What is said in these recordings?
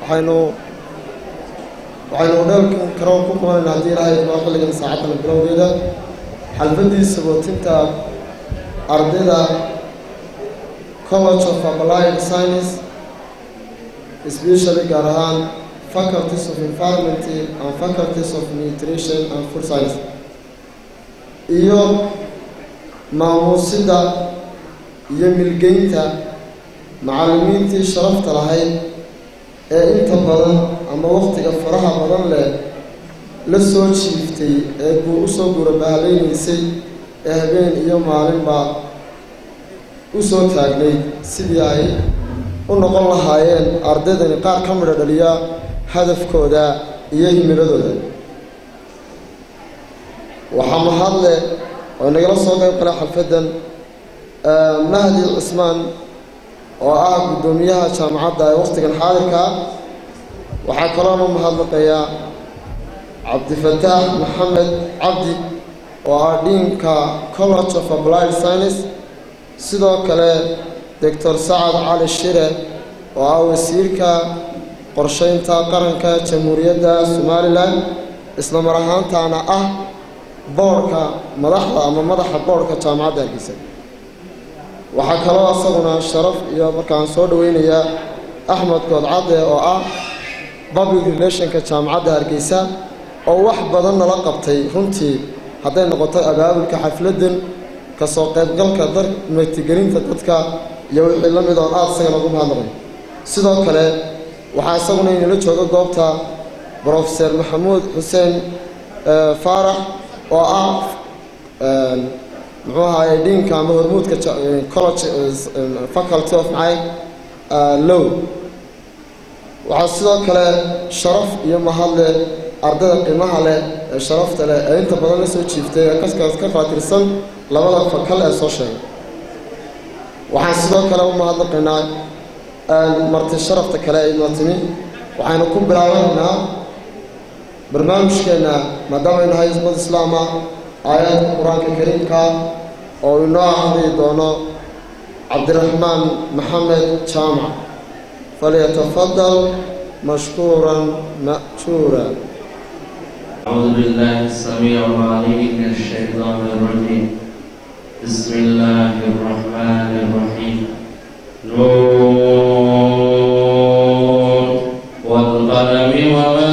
waxaynu dheelkan karoon ku qoran haddii ilaahay noo xilligan saacaddan bilowgeeda xalfadii sabootinta ardayda College of Applied Science, especially gaar ahaan Faculties of Environment and Faculties of Nutrition and Food Science, iyo maamuusida iyo milgeynta macallimiintii sharafta lahayd ee inta badan ama waqtiga faraha badan leh la soo jiiftay ee buu u soo gurabahaleysay ee habeen iyo maalinba u soo taagnay sidii ay u noqon lahaayeen ardaydani qaar ka midho dhaliya hadafkooda iyo himiladooda. waxaa mahadle oo nagala soo qayb galay xalfadan Mahdi Cusmaan oo ah gudoomiyaha jaamacadda ee waqtigan xaadirka waxaa kaloo mahadnaqaya Cabdifataax Maxamed Cabdi oo ah deanka College of Applied Science, sidoo kale Dr. Sacad Cali Shire oo ah wasiirka qorsheynta qaranka Jamhuuriyadda Somaliland isla mar ahaantaana ah boorka madaxa boorka jaamacadda Hargeysa. waxaa kaloo asaguna sharaf iyo markaan soo dhaweynaya Axmed Godcade oo ah public relationka jaamacadda Hargeysa oo wax badan nala qabtay runtii hadday noqoto abaabulka xafladan ka soo qaybgalka martigelinta dadka iyo wixii la mid ah aad isagana ugu mahadnaqay. sidoo kale waxaa isaguna inala jooga goobta Professor Maxamuud Xuseen Faarax oo ah muxuu ahaayay deanka ama hormuudka college faculty of law. waxaa sidoo kale sharaf iyo mahadle ardayda qiimaha leh ee sharafta leh ee inta badan la soo jiiftay ee kaskaas ka faatirsan labada fakal ee soo sheegay. waxaan sidoo kale u mahadnaqaynaa marti sharafta kale ee inoo timi. waxaynu ku bilaabaynaa barnaamijkeena maadaama aynu nahay ismad islaama aayadka qur-aanka kariimka oo inoo akhriyi doono Cabdiraxmaan Maxamed Jaamac. فليتفضل مشكورا مأجورا. أعوذ بالله السميع العليم من الشيطان الرجيم. بسم الله الرحمن الرحيم. نون والقلم وما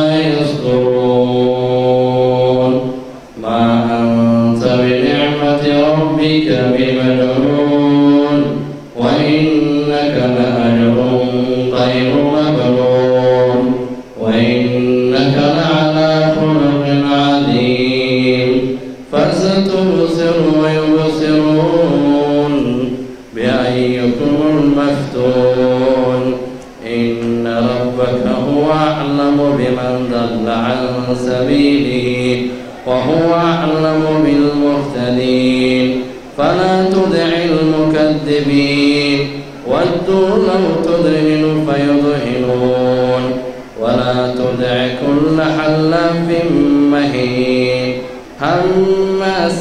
يسطرون ما أنت بنعمة ربك بمجنون وإنك لأجر غير مبرور وإنك لعلى خلق عظيم فستبصر ويبصرون بأيكم المفتون إن ربك هو أعلم بمن ضل عن سبيله وهو أعلم بالمهتدين فلا تدع المكذبين ودوا لو تدهن فيدهنون ولا تدع كل حلاف مهين هماس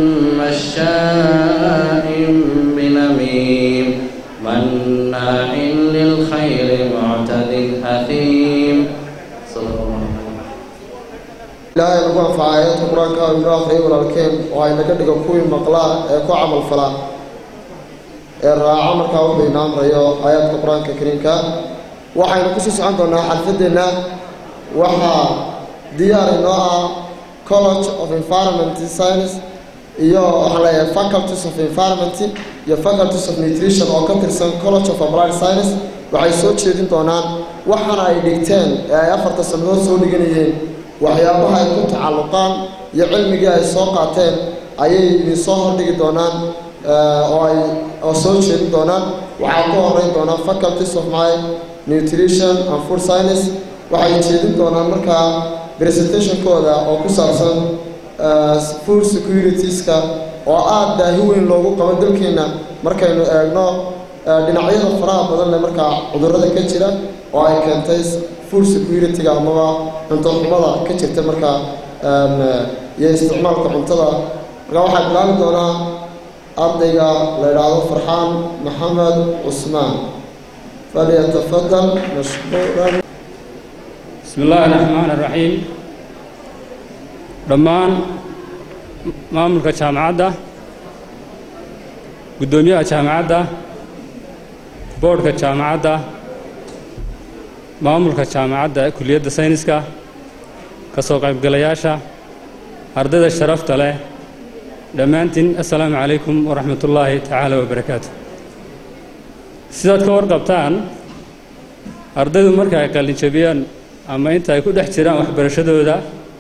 مشاء بنميم مناع للخير معتد أثيم. صلى الله عليه وسلم. لا ينبغي فعايات القرآن كان يراقي ولا الكيم وأين كدك كوي مقلاء كو عمل فلا الرaaca markaa wuxuu inoo amrayo aayaadka qur-aanka kariimka. waxaynu ku sii socon doonaa xalfadeenna. waxaa diyaar inoo ah College of Environment Science iyo waxaan leeyahay Faculties of Environment iyo Faculties of Nutrition oo ka tirsan College of Applied Science. waxay soo jeedin doonaan waxaana ay dhigteen ee ay 4 sanadood soo dhiganayeen waxyaabaha ay ku tacalluqaan iyo cilmiga ay soo qaateen ayay idin soo hordhigi doonaan oo soo jeedin doonaan. waxaa ku horeyn doona Faculties of Nutrition and Food Science. waxay jeedin doonaan markaa presentationkooda oo ku saabsan food security-ska oo aad baahi weyn loogu qabo dalkeena markaynu eegno dhinacyada faraha badan leh markaa cudurrada ka jira oo ay keentay food security-ga amaba cunto xumada ka jirta markaa iyo isticmaalka cuntada. markaa waxaa bilaabi doonaa ardayga la yidhaahdo Farxaan Maxamed Cusmaan. فليتفضل مشكورا. بسم الله الرحمن الرحيم دمان ماملك جامعة قدومية جامعة بورد جامعة ماملك جامعة كلية ساينسكا كسوق قبلياشا أردد الشرف له دمانتين السلام عليكم ورحمة الله تعالى وبركاته سيدات كور قبطان أردد مركا قالين شبيان أما أنت يكون احترام وحبرشدو ذا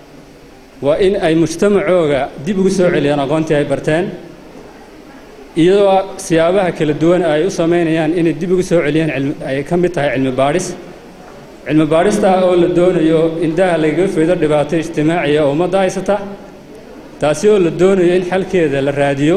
وإن أي مجتمعوغا دي بقصو عليان أغانتي أي برتان إذا سيابها كل الدول أي أصمينيان إن دي بقصو عليان أي كم بتاعي علم بارس علم بارس تا أول الدول يو إن ده اللي في ذا دباتي اجتماعية أو مدايسة تاسيو الدول إن حل كذا للراديو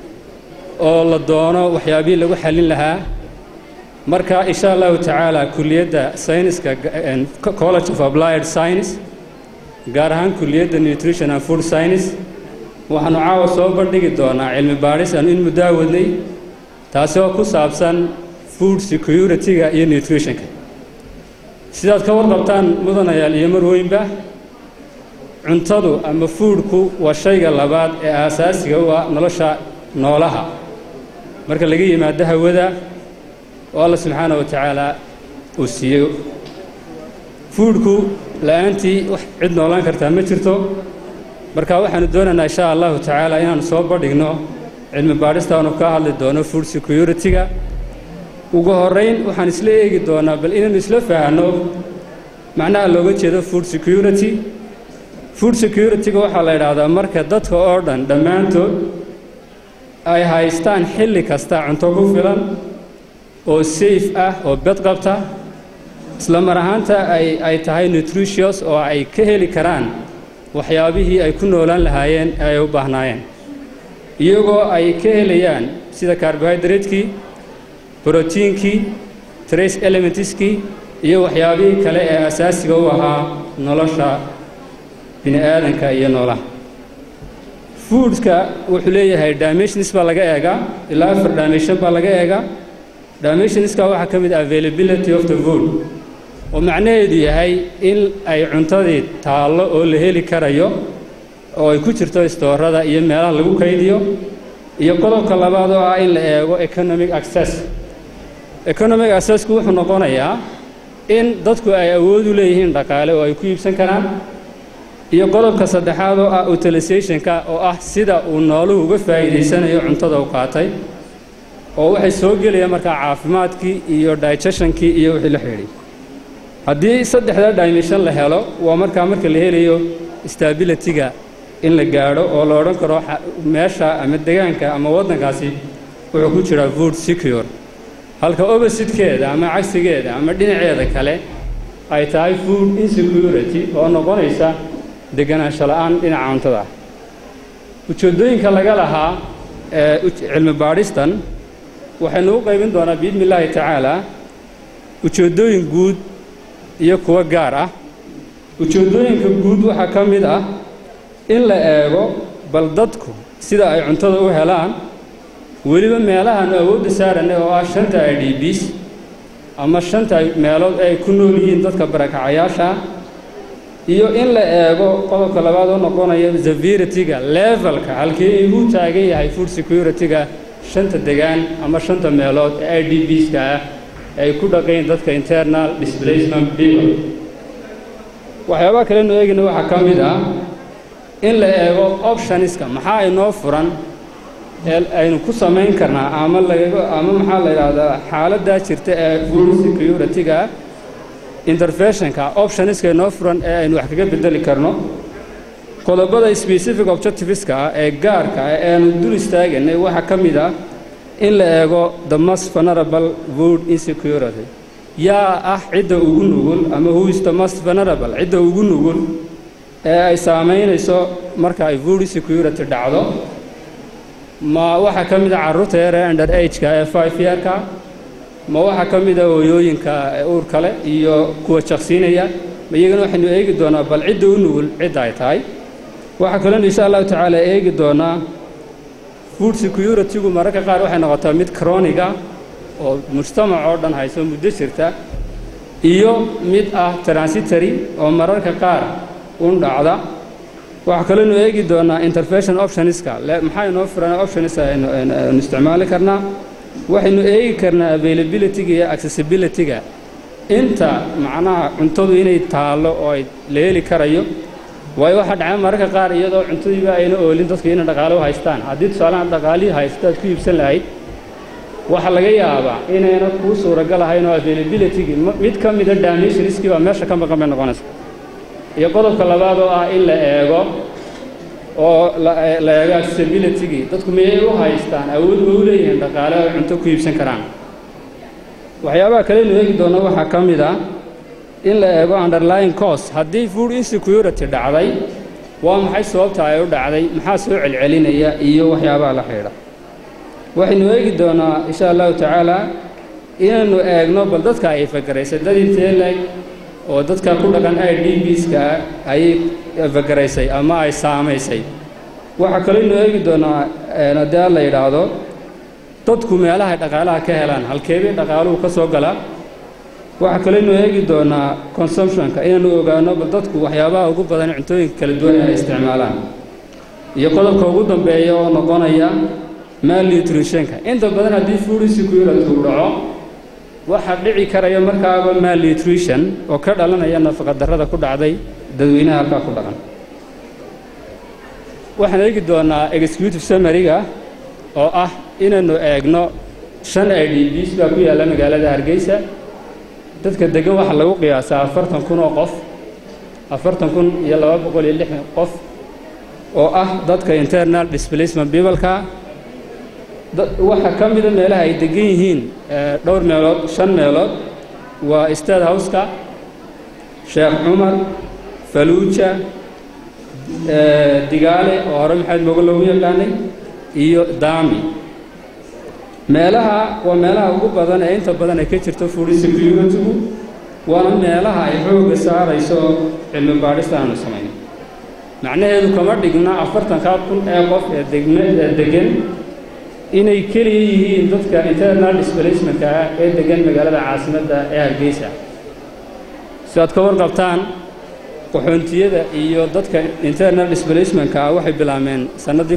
أو الدونا وحيابين لو حلين لها مركا إن شاء الله تعالى كلية ساينس كولج أوف أبلايد ساينس قارهان كلية نيوتريشن أند فود ساينس وحنو عاوز صوبر ديجي دونا علم بارس أن إن مداولني تاسو كوسابسان فود سيكيورتي يا نيوتريشن سيدات كور قبطان مدن يا اليمر وين به عنتدو أما فودكو والشيء اللباد أساسي هو نلشة نولها مركا لقي مادها وذا والله سبحانه وتعالى وسيو فودكو لا أنتي عدنا ولا كرتها مترتو مركا وحنا دونا إن شاء الله تعالى إن نصوبر دينه علم بارستا ونكاه للدونه فود سيكيورتيga وجهرين وحنا سليه دونا بل إن نسلفه إنه معناه لو جت فود سيكيورتي فود سيكيورتي وحلا هذا مركا ضد أوردن دمانتو أي هايستان حل كستا عن توقف فلان أو سيف أو بتقبته إسلام رهانته أي تهاي نوتريشيوس أو أي كهلي كران وحيابه أي كنوا لان لهاين أي وبهناين يوجو أي كهليان سيدا كربوهيدرات كي بروتين كي تريس إليمنتس كي يو حيابه كلا أساس جوها نلاشا بين آدم كأي نلا فودز كا وحليه هاي دايمنشنز بالغة إيجا إلا فر دايمنشن بالغة إيجا دايمنشنز كا واحد كمية availability of the food ومعناه دي هاي إن أي عنتدي تعلق أو لهلي كرايو أو يكثر تستور هذا يملا لغو كيديو يقولوا كلا بعضه إن لأجو economic access كو إحنا قلنا يا إن ضدكو أي أود ليهين ركالة أو يكوي بسنكنا يقولوا كصدحاده utilization كا أو سيدا ونالو وقفايد سنة يعنتدي وقاتي أو واحد سوق لي مركا عافمات كي يو digestion كي يو حل حيري هدي صدق هذا dimension لهلا ومركا اللي هي ليو stability كا إن لجارو أو لورن كروح ماشى أمدجان كا أما وضن كاسي ويكون شرا food secure هالك opposite كده أما عكس كده أما دين عيادة كله أي تاي food insecurity وأنا قنيسة دجنا شلان إن عام تدا وتشدين كلا جالها علم بارستان وحنو قيمين دونا بإذن الله تعالى وتشدين جود يكوا جارة وتشدين كجود وحكم ده إلا أجو بلدتكو سيدا أي عنتظر وهلان ولما مالها نقول سعر إنه عشرة أي بيس أما عشرة مالود أي كنوا لين ضد كبرك عياشة iyo in la eego qodobka labaad oo noqonaya severity-ga level-ka halkii uu taagan yahay food security-ga shanta deegaan ama shanta meelood ee IDPs-ka ay ku dhaqeen dadka internal displacement people waxyaabaha kale oo eegina waxa ka mid ah in la eego options-ka maxaa inoo furan ee aynu ku sameyn karnaa ama maxaa la yiraahdaa xaaladda jirta ee food security-ga intervention-ka options-ka inoo furan ee aynu wax kaga bedeli karno qodobada specific objectives-ka ee gaarka ee aynu dul istaagnay waxa ka mid ah in la eego the most vulnerable food insecurity yaa cidda ugu nugul ama who is the most vulnerable cidda ugu nugul ee ay saameynayso marka ay food insecurity dhacdo ma waxa ka mid ah carruurta yar ee under age-ka ee 5 year-ka ma waxa ka mid ah hooyooyinka uur kale iyo kuwa shaqsiinaya ma iyagana waxaynu eegi doonaa bal cidda u nugul cidda ay tahay waxa kale insha Allah taala eegi doonaa food security-gu mararka qaar waxay noqotaa mid chronic ah oo mujtamac oo dhan hayso muddo jirta iyo mid ah transitory oo mararka qaar un dhacda. waxa kale inuu eegi doonaa intervention optionska maxay noo furan options aynu isticmaali karnaa. waxaynu eegi karnaa availability iyo accessibility inta macnaha cuntadu inay taalo oo ay leeli karayo. waayo waxa dhacay mararka qaar iyadoo cuntadiiba ayna oolin dadku inay dhaqaale u haystaan. haddii tusaalahan dhaqaalihii haystaad ku iibsan lahayd waxa laga yaabaa inayna kuu suuragal ahayn oo availability mid ka mid ah dimensionskii baa meesha ka maqan bay noqonaysa. iyo qodobka labaad oo ah in la eego accessibility dadku miyay u haystaan awood u leeyihiin dhaqaale ay cunto ku iibsan karaan. waxyaabaha kale inuu eegi doono waxaa ka mid ah in la eego underlying cost. haddii food insecurity dhacday waa maxay sababta ay u dhacday, maxaa soo celcelinaya iyo waxyaabaha la xidhiidha. waxaynu eegi doonaa insha allahu tacaala inaynu eegno bal dadka ay fakaraysay dad intee leeg oo dadka ku dhaqan IDPska ay fakaraysay ama ay saamaysay. waxa kale inuu eegi doonaa haddii la yidhaahdo dadku meelaha dhaqaalaha ka helaan halkeebay dhaqaaluhu ka soo gala. waxa kale inuu eegi doonaa consumptionka inaynu ogaano bal dadku waxyaabaha ugu badan cuntooyinka kala duwan ay isticmaalaan. iyo qodobka ugu dambeeya oo noqonaya malnutritionka. inta badan haddii food insecurity uu dhaco waxa dhici karaya markaaba malnutrition oo ka dhalanaya nafaqa darrada ku dhacday dadweynaha halkaa ku dhaqan. waxaan eegi doonaa executive summary-ga oo ah inaynu eegno 5 IDPs baa ku yaalla magaalada Hargeysa. dadka degan waxa lagu qiyaasaa 40,000 oo qof, 40,260 qof oo ah dadka internal displacement people-ka. waxa ka mid ah meelaha ay degan yihiin dhowr meelood 5 meelood waa State House-ka, Sheekh Cumar, Faluuja, Digaale oo hore maxamed mooga loogu yaqaanay iyo Daami. meelaha waa meelaha ugu badan ee inta badan ay ka jirto food insecurity. waana meelaha ay xoogga saarayso cilmi baadhista aanu samayno. macnaheedu kama dhigna 40,000 ee qof ee degan inay keliya yihiin dadka internal displacement-ka ee degan magaalada caasimadda ee Hargeysa. si aad ka warqabtaan qaxoontiyada iyo dadka internal displacement-ka waxay bilaabeen sanadii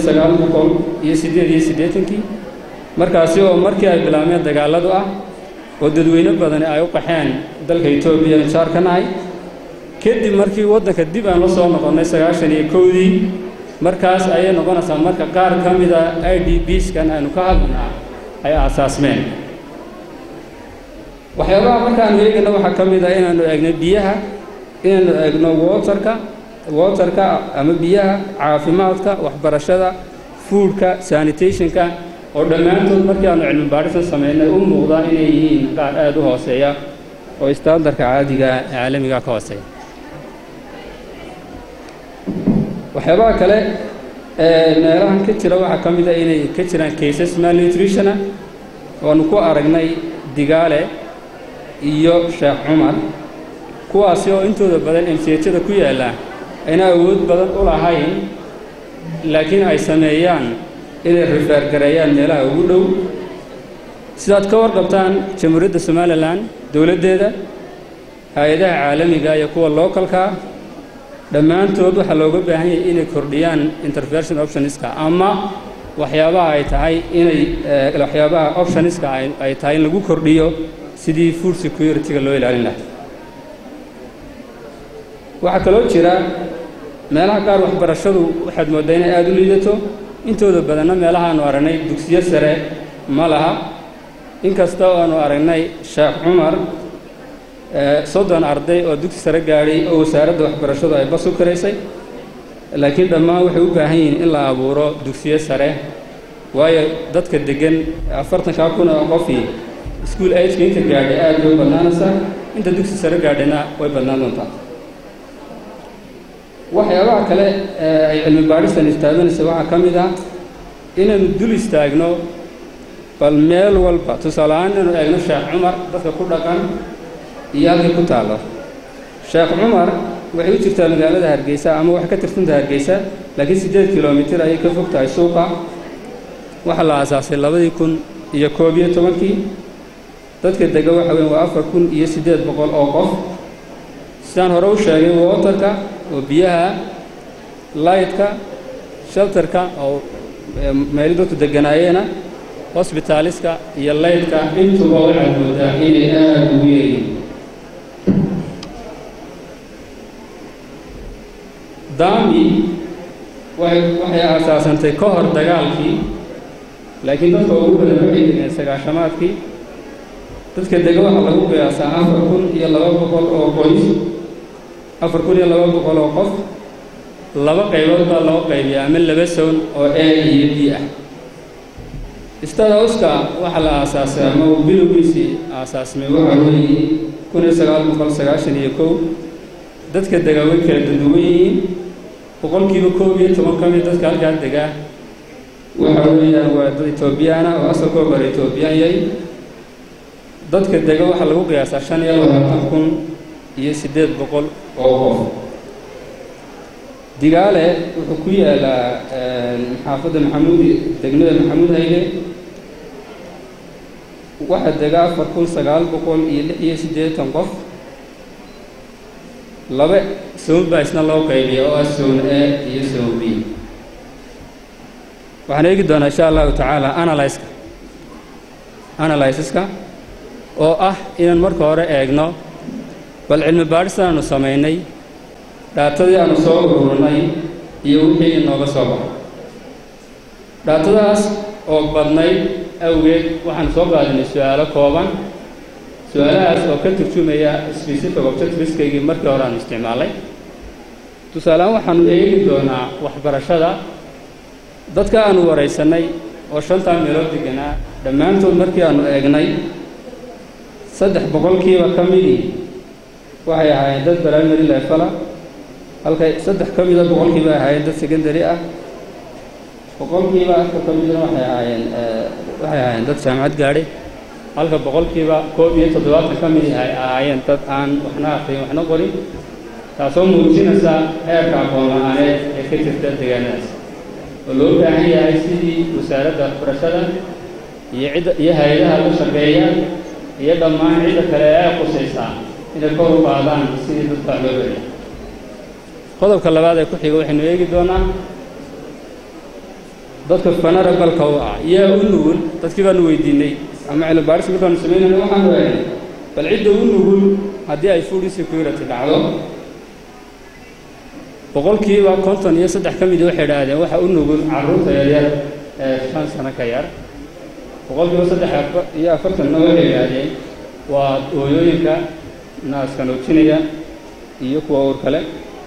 1988 markaasi oo markii ay bilaabeen dagaaladu ah oo dadweyne badan ay u qaxeen dalka Itoobiya insaarkanahay. kadib markii waddanka dib aan la soo noqonnay 91dii markaas ayay noqonaysaa marka qaar ka mid ah IDPs-kan aanu ka hadlaynaa ay aasaasmeen. waxyaabaha markaan eegno waxaa ka mid ah inaanu eegno biyaha, inaanu eegno waterka ama biyaha, caafimaadka, waxbarashada, foodka, sanitationka oo dhammaantood markii aanu cilmi baadhis sameynay u muuqdaa inay yihiin qaar aad u hooseeya oo standardka caadiga caalamiga ka hooseeya. waxyaabaha kale meelahan ka jira waxaa ka mid ah inay ka jiraan cases malnutrition oo aanu ku aragnay Digaale iyo Sheekh Cumar, kuwaasi oo intooda badan MCH-da ku yaala ayna awood badan u lahayn laakiin ay sameeyaan inay refer gareeyaan meelaha ugu dhow. sidaad ka warqabtaan Jamhuuriyadda Somaliland dowladdeeda, hay'adaha caalamiga iyo kuwa localka dhammaantood waxaa looga baahan yahay inay kordhiyaan intervention optionska ama waxyaabaha ay tahay inay waxyaabaha optionska ay tahay in lagu kordhiyo sidii food security-ga loo ilaalin lahaa. waxaa kaloo jira meelaha qaar waxbarashadu waxaad moodaa inay aad u liidato. intooda badanna meelaha aanu aragnay dugsiyo sare ma laha. inkasta oo aanu aragnay Sheekh Cumar 30 arday oo dugsi sare gaadhay oo wasaaradda waxbarashadu ay bas u karaysay, laakiin dhammaan waxay u baahan yihiin in la abuuro dugsiyo sare. waayo dadka degan 40,000 oo qofii school age-ka inta gaadhay aad bay u badnaanaysaa, inta dugsi sare gaadhayna way badnaan doontaa. waxyaabaha kale ay cilmi baadhistan istaaganaysa waxaa ka mid ah inaynu dul istaagno bal meel walba. tusaale ahaan inaynu eegno Sheekh Cumar dadka ku dhaqan iyo halkay ku taallo. Sheekh Cumar waxay u jirtaa magaalada Hargeysa ama waxay ka tirsantahay Hargeysa, laakiin 8 kilomitir ayay ka fog tahay suuqa. waxaa la aasaasay 2011 dadka dega waxa weyn waa 4800 oo qof sidaan hore u sheegay waterka oo biyaha lightka shelterka oo meel dadku deganaayeen hospitaliska iyo lightka intuba waxay moodaa inay aad u weyn daami waxay aasaasantay ka hor dagaalkii laakiin dadka ugu badan waxay degeen sagaashamaadkii dadka dega waxaa lagu qiyaasaa 4200 oo qoys 4200 oo qof laba qaybood baa loo qaybiyaa ama laba soon oo A iyo B ah istadawska waxa la aasaasay ama bilowgiisii aasaasmay waxa weeye 1991 dadka dega way kala duwan yihiin boqolkiiba 11 ka mid dadka halkaa dega waxa weeyaan waa dad Ethiopian oo asalkooda hore Ethiopian yahay dadka dega waxa lagu qiyaasaa 5,800 oo qof digaale wuxuu ku yaalaa xaafadda Maxamuudi degmada Maxamuud Hayle waxa dega 4,986 qof laba soon baa isna loo qaybiyo oo soon A iyo soon B waxaan eegi doonaa insha Allah ta'ala analysiska oo ah inaan marka hore eegno bal cilmi baaris aanu sameynay daatadii aanu soo ururinay iyo wixii inooga soo baxay daatadaas oo badnayd awgeed waxaan soo qaadanay su'aalo kooban su'aalahaas oo ka turjumaya specific objectives-keygii markii hore aan isticmaalay tusaale waxaanu eegi doonaa waxbarashada dadka aanu wareysanay oo 5 meelood deganaa dhammaantood markii aanu eegnay 3% ka mid waxay ahaayeen dad primary level halka 3 ka mid ah boqolkiiba ahaayeen dad secondary ah boqolkiiba ka mid ah waxay ahaayeen dad jaamacad gaadhay halka boqolkiiba 17 ka mid ahaayeen dad aan waxna aqoon waxna qorin taasoo muujinaysa heerka aqoon la'aaneed ee ka jirta deegaanadaas oo loo baahan yahay sidii wasaaradda waxbarashada iyo hay'adaha la shaqeeya iyo dhammaan cidda kale ee qusaysa inay kor u qaadaan sidii dadka loo baahan qodobka labaad ee ku xiga waxaynu eegi doonaa dadka vulnerable-ka u ah yaa u nugul dadkii baanu weydiinay ama cilmi baaris markaanu sameynayno waxaan weeyay bal cidda u nugul haddii ay food insecurity dhacdo boqolkiiba 53 ka mid ah waxay yiraahdeen waxa u nugul carruurta yaryar ee 5 sano ka yar boqolkiiba 3 waxay yiraahdeen waa hooyooyinka naaska nuujinaya iyo kuwa uur kale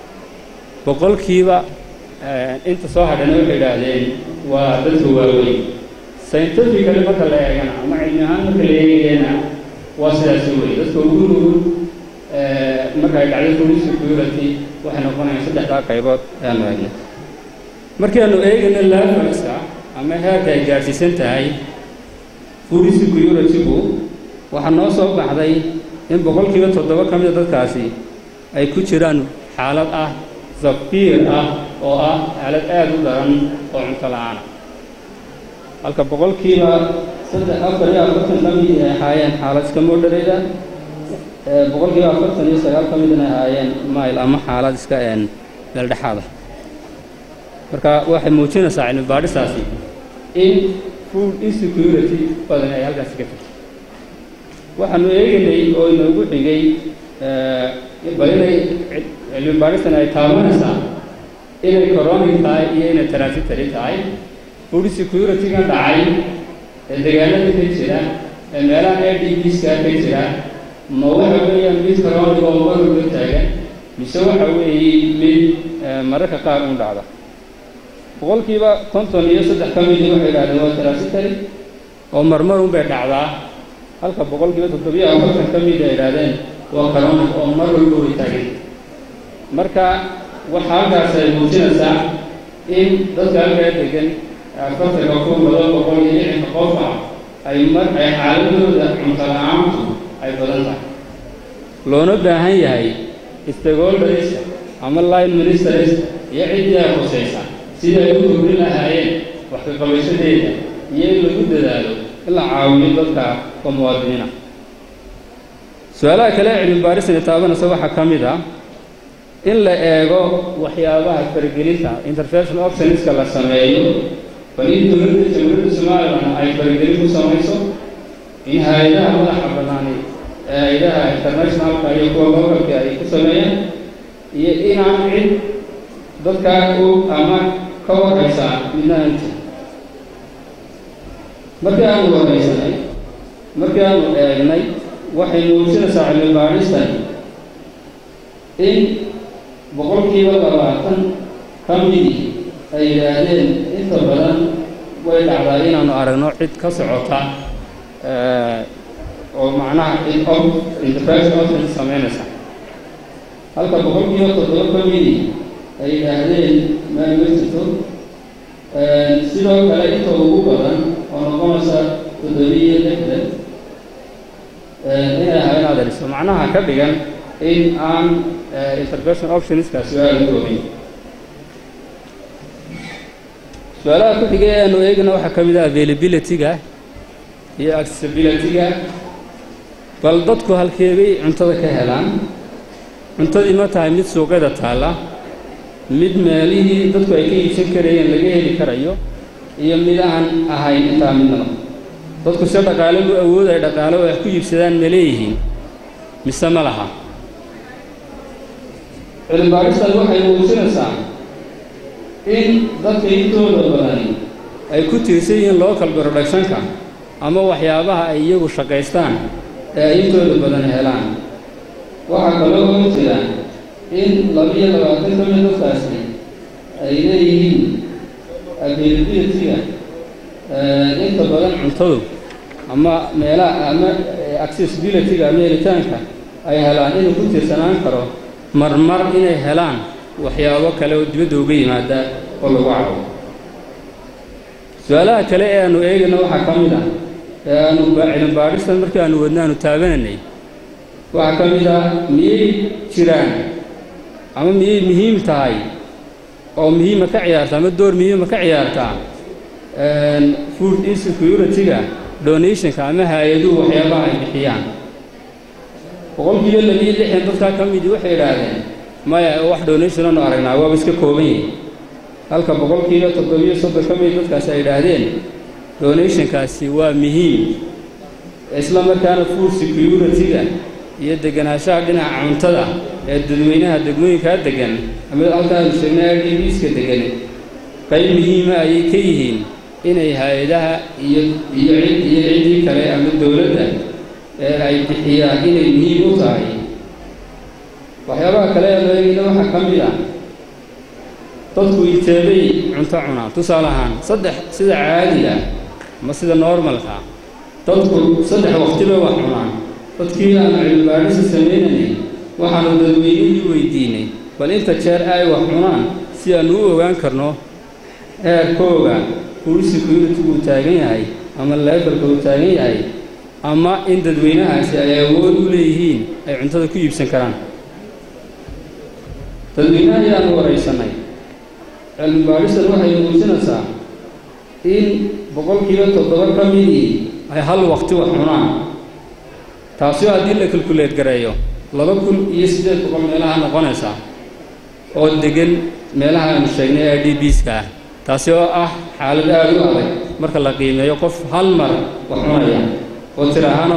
boqolkiiba inta soo hadhana waxay yiraahdeen waa dadka waaweyn scientifically marka la eegana ama cilmi ahaan marka la eegayna waa sidaas weey dadka ugu nugul marka ay dhacdo food insecurity waxay noqonayaan 3 qaybood aan eegnay markii aanu eegnay levelka ama heerka ay gaarsiisan tahay food insecurity-gu waxa noo soo baxday in boqolkiiba 7 ka mid ah dadkaasi ay ku jiraan xaalad ah zafiir ah oo ah xaalad aad u daran oo cunto la'aan halka boqolkiiba 4 ka mid ah ahaayeen xaalad iska moderate boqolkiiba 49 ka mid ah ahaayeen mild ama xaalad iska dhexdhexaad ah marka waxay muujinaysaa cilmi baaristaasi in food insecurity badan ay halkaas ka jirto waxaanu eegnay oo inoogu xigay badanay cilmi baaristan ay taabanaysaa inay chronic tahay iyo inay transitory tahay food insecurity-ga dhacay ee deegaanada ka jira ee meelaha ADPs-ka ka jira ma waxa weeyaan mid chronic oo mar walba taagan mise waxa weeye mid mararka qaar u dhacda boqolkiiba 53 ka mid ah waxay yiraahdeen waa transitory oo marmar un bay dhacdaa halka boqolkiiba 47 ka mid ah yiraahdeen waa chronic oo mar walba way taagan marka waxa halkaas ay muujinaysaa in dadka halkaa degan afartanka kun boqol iyo 6 qof ay xaaladooda cunto la'aantu ay badan tahay loona baahan yahay stakeholders ama line ministers iyo cidda khusaysa sida ay u kordhin lahaayeen wax ka qabashadeeda iyo in lagu dadaalo in la caawiyo dadka muwaadiniina su'aalaha kale cilmi baarisna taabanaysa waxaa ka mid ah in la eego waxyaabaha faragelinta intervention optionska la sameeyo bal in dowladda jamhuuriyadda Soomaaliland ay faragelin ku samayso in hay'adaha madaxa bannaan ee hay'adaha internationalka iyo kuwa localka ay ku sameeyaan iyo inaan cid dadka u ama ka waraysa midnaanta markii aan eegnay waxay muujinaysaa cilmi baaristan in boqolkiiba 20 ka mid ay yiraahdeen inta badan way dhacdaa inaanu aragno cid ka socota oo macnaha intervention option sameynaysa halka boqolkiiba 7 ka mid ay yiraahdeen ma jirto sidoo kale inta ugu badan oo noqonaysa 7 inay hay'adaha dhaliso macnaha ka dhigan in aan intervention options ka su'aal goobin su'aalaha ku xigay aanu eegna waxa ka mid ah availability-ga iyo accessibility-ga bal dadku halkeebay cuntada ka helaan cuntadii ma tahay mid suuqyada taala mid meelihii dadku ay ka iibsan karayeen laga heli karayo iyo mid aan ahayn intaa midnaba dadku si dhaqaale u awood ay dhaqaale wax ku iibsadaan ma leeyihiin mise ma laha cilmi baaristan waxay muujinaysaa in dadka intooda badan ay ku tiirsan yihiin local production-ka ama waxyaabaha ay iyagu shaqaystaan ee ay intooda badan helaan waxaa kaloo jira in 22 ka mid dadkaasi ay leeyihiin availability-ga inta badan cuntadu ama meelaha ama accessibility-ga ama helitaanka ay helaan inuu ku tiirsanaan karo marmar inay helaan waxyaabo kale oo dibadda uga yimaada oo lagu caawiyo su'aalaha kale ee aanu eegno waxaa ka mid ah ee aanu cilmi baaristan markii aanu wadnaanu taabananay waxaa ka mid ah miyay jiraan ama miyay muhiim tahay oo muhiima ka ciyaarta ama door muhiima ka ciyaarta food insecurity-ga donation-ka ama hay'aduhu waxyaabaha ay bixiyaan boqolkiiba 60 dadka ka mid waxay yiraahdeen maya wax donation oo aragnaa waa iska kooban yahay halka boqolkiiba 7 ka mid dadkaas ay yiraahdeen donation-kaasi waa muhiim isla markaana food security-ga iyo deganaanshaha dhinaca cuntada ee dadweynaha degmooyinka degan ama halkaan sheegnay DBs-ka degan qayb muhiim ah ay ka yihiin inay hay'adaha iyo ciidii kale ama dawladda ee ay bixiyaan inay muhiim u tahay waxyaabaha kale ee leeyahay waxa ka mid ah dadku inteebay cunto cunaan tusaale ahaan saddex sida caadiga ama sida normalka dadku saddex waqtiba wax cunaan dadkii aan cilmi baaris sameynay waxaanu dadweynuhu weydiinay bal inta jeer ay wax cunaan si aan u ogaan karno heerkooda food security-gu taagan yahay ama levelka uu taagan yahay ama in dadweynahaasi ay awood u leeyihiin ay cuntada ku iibsan karaan dadweynaha ayaan waraysanay cilmi baaristan waxay muujinaysaa in boqolkiiba 7 ka mid ay hal waqti wax cunaan taasi oo haddii la calculate gareeyo 2800 meelaha noqonaysa oo degan meelaha aan sheegnay IDBs-ka taasi oo ah xaalad aad u adag marka la qiimeeyo qof hal mar wax cunaya oo tiraahana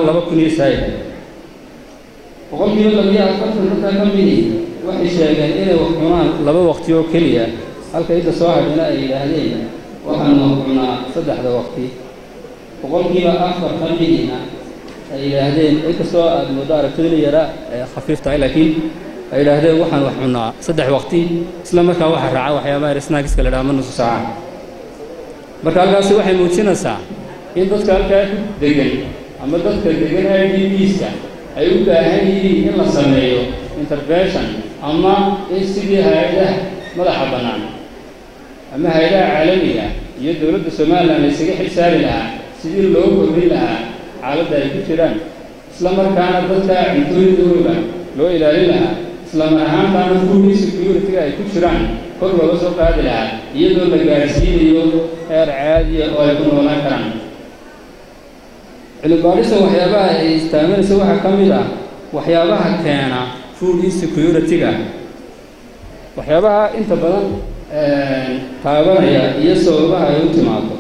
2000 boqolkiiba 40 ka mid waxay sheegeen inay wax cunaan 2 waqti oo kaliya halka inta soo hadhina ay yiraahdeen waxaan cunaa 3 waqti boqolkiiba 4 ka midna ay yiraahdeen inkastoo aad moodo aragtida yara khafiif tahay laakiin ay yiraahdeen waxaan wax cunaa 3 waqti isla markaa waxa raaca waxyaabaha snacks kala dhaama nus saac marka halkaas waxay muujinaysaa in dadka halkaa degan ama dadka degan IDBs-ka ay u baahan yihiin in la sameeyo intervention ama in sidii hay'adaha madaxa bannaan ama hay'adaha caalamiga iyo dawladda Soomaaliland ay isaga xilsaari lahaa sidii loo kordhin lahaa xaaladda ay ku jiraan isla markaana dadka cuntooyinkooda loo ilaalin lahaa isla markaana food security-ga ay ku jiraan kor looga soo qaadi lahaa iyadoo la gaarsiinayo heer caadi ah oo ay ku noolaan karaan cilmi baarista waxyaabaha ay istaaminaysa waxaa ka mid ah waxyaabaha keena food insecurity-ga waxyaabaha inta badan taabanaya iyo sababaha ay u timaado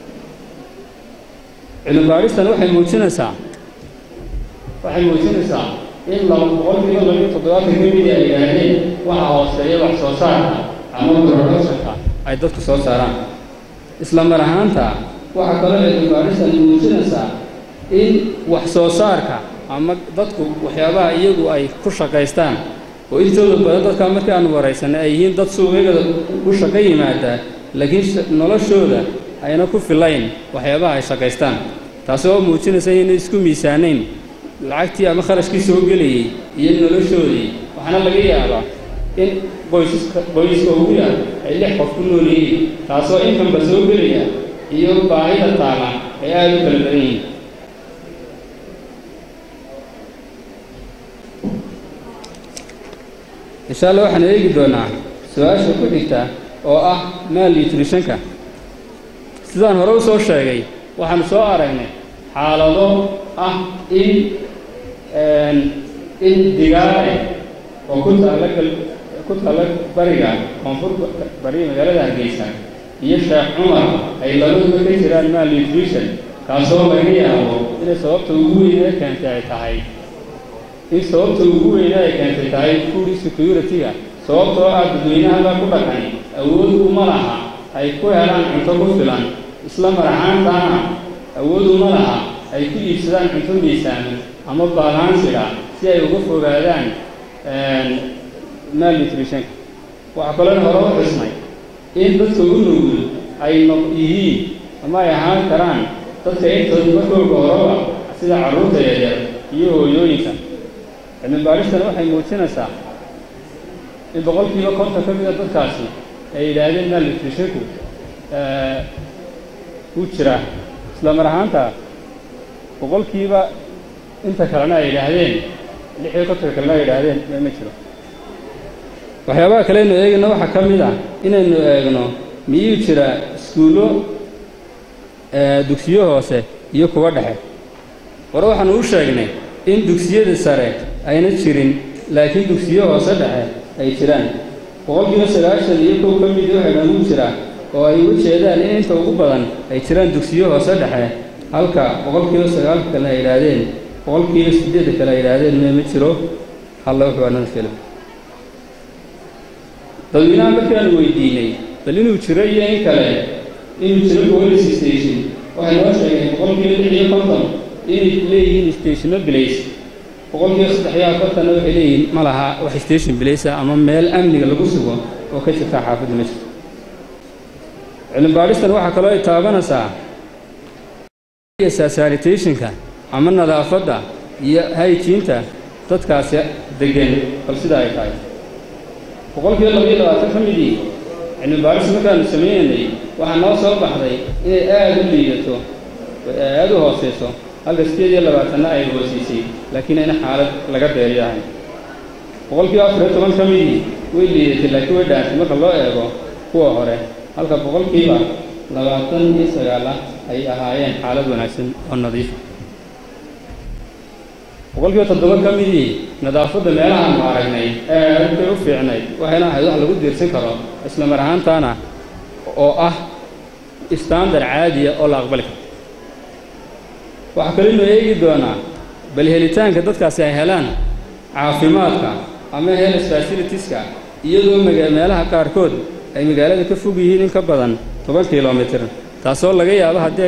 cilmi baaristan waxay muujinaysaa in 270 kamid ay yidhaahdeen waxa hooseeya wax soo saarka ama productionka ay dadku soo saaraan isla mar ahaanta waxa kaloo cilmi baaristan muujinaysaa in wax soo saarka ama dadku waxyaabaha iyagu ay ku shaqaystaan oo intooda badan dadka markii aan waraysanay ay yihiin dad suuqyada u shaqo yimaada laakiin noloshooda ayna ku filayn waxyaabaha ay shaqaystaan taasoo muujinaysa inay isku miisaanayn lacagtii ama kharashkii soo gelayay iyo noloshoodii waxaana laga yaabaa in qoyska ugu yar ay 6 qof ku nool yihiin taasoo inkanba soo gelaya iyo baahida taala ay aad u kala badan yihiin insha Allah waxaan eegi doonaa su'aasha ku xigta oo ah malnutrition-ka sidaan hore u soo sheegay waxaan soo aragnay xaalado ah in digaare oo ku taala bariga koonfurta bariga magaalada Hargeysa iyo Sheekh Cumar ay labaduba ka jiraan malnutrition kaasoo laga yaabo inay sababta ugu weyn ee keentay ay tahay food insecurity-ga sababtoo ah dadweynaha ku dhaqan awood uma laha ay ku helaan cunto ku filan isla mar ahaantaana awood uma laha ay ku iibsadaan cunto miisaaman ama balansiga si ay uga fogaadaan malnutrition waxa kaloo hore u xusnay in dadka ugu nugul ay yihiin ama ay ahaan karaan dadka intooda markooda horeba sida carruurta yaryar iyo hooyooyinka cilmi baaristan waxay muujinaysaa in 50% ka mid ah dadkaasi ay yidhaahdeen malnutrition-ku uu jira isla mar ahaanta 100% inta kalena ay yidhaahdeen 60% kalena ay yidhaahdeen ma jiro waxyaabaha kale inuu eegno waxaa ka mid ah inaynu eegno miyuu jira iskuulo dugsiyo hoose iyo kuwa dhexe hore waxaanu u sheegnay in dugsiyada sare ayna jirin laakiin dugsiyo hoose dhexe ay jiraan 90% ka mid ah waxay u jiraan oo ay u jeedaan in inta ugu badan ay jiraan dugsiyo hoose dhexe halka 9% kale ay yiraahdeen 8% kale ay yiraahdeen ma jiro halla wuxuu aanan filan dadweynaha markaan weydiinay bal inuu jiro iyo in kale inuu jiro police station waxay noo sheegeen 6% inay leeyihiin station place 3% waxay leeyihiin ma laha wax station place ama meel amniga lagu sugo oo ka jirta xaafadda ma jirto cilmi baaristan waxa kaloo ay taabanaysaa sanitation-ka ama nadaafadda iyo hygiene-ta dadkaasi degan bal sida ay tahay 220 ka midii cilmi baaris markaan sameeynay waxa noo soo baxday inay aad u liidato aad u hooseyso halka 28 ay hoosisay laakiin ayna xaalad laga deeriyahay 4% ka midii way liidatay laakiin way dhaantay marka loo eego kuwa hore halka 29 ay ahaayeen xaalad wanaagsan oo nadiif ah 7% ka midii nadaafadda meelaha aan aragnay aad u fiicnay waxayna ahayd wax lagu diirsan karo isla mar ahaantaana oo ah standard caadi ah oo la aqbali karo waxa kale inuu eegi doonaa bal helitaanka dadkaasi ay helaan caafimaadka ama health facilities-ka iyadoo meelaha qaarkood ay magaalada ka fog yihiin in ka badan 10 kilomitir taasoo laga yaabo haddii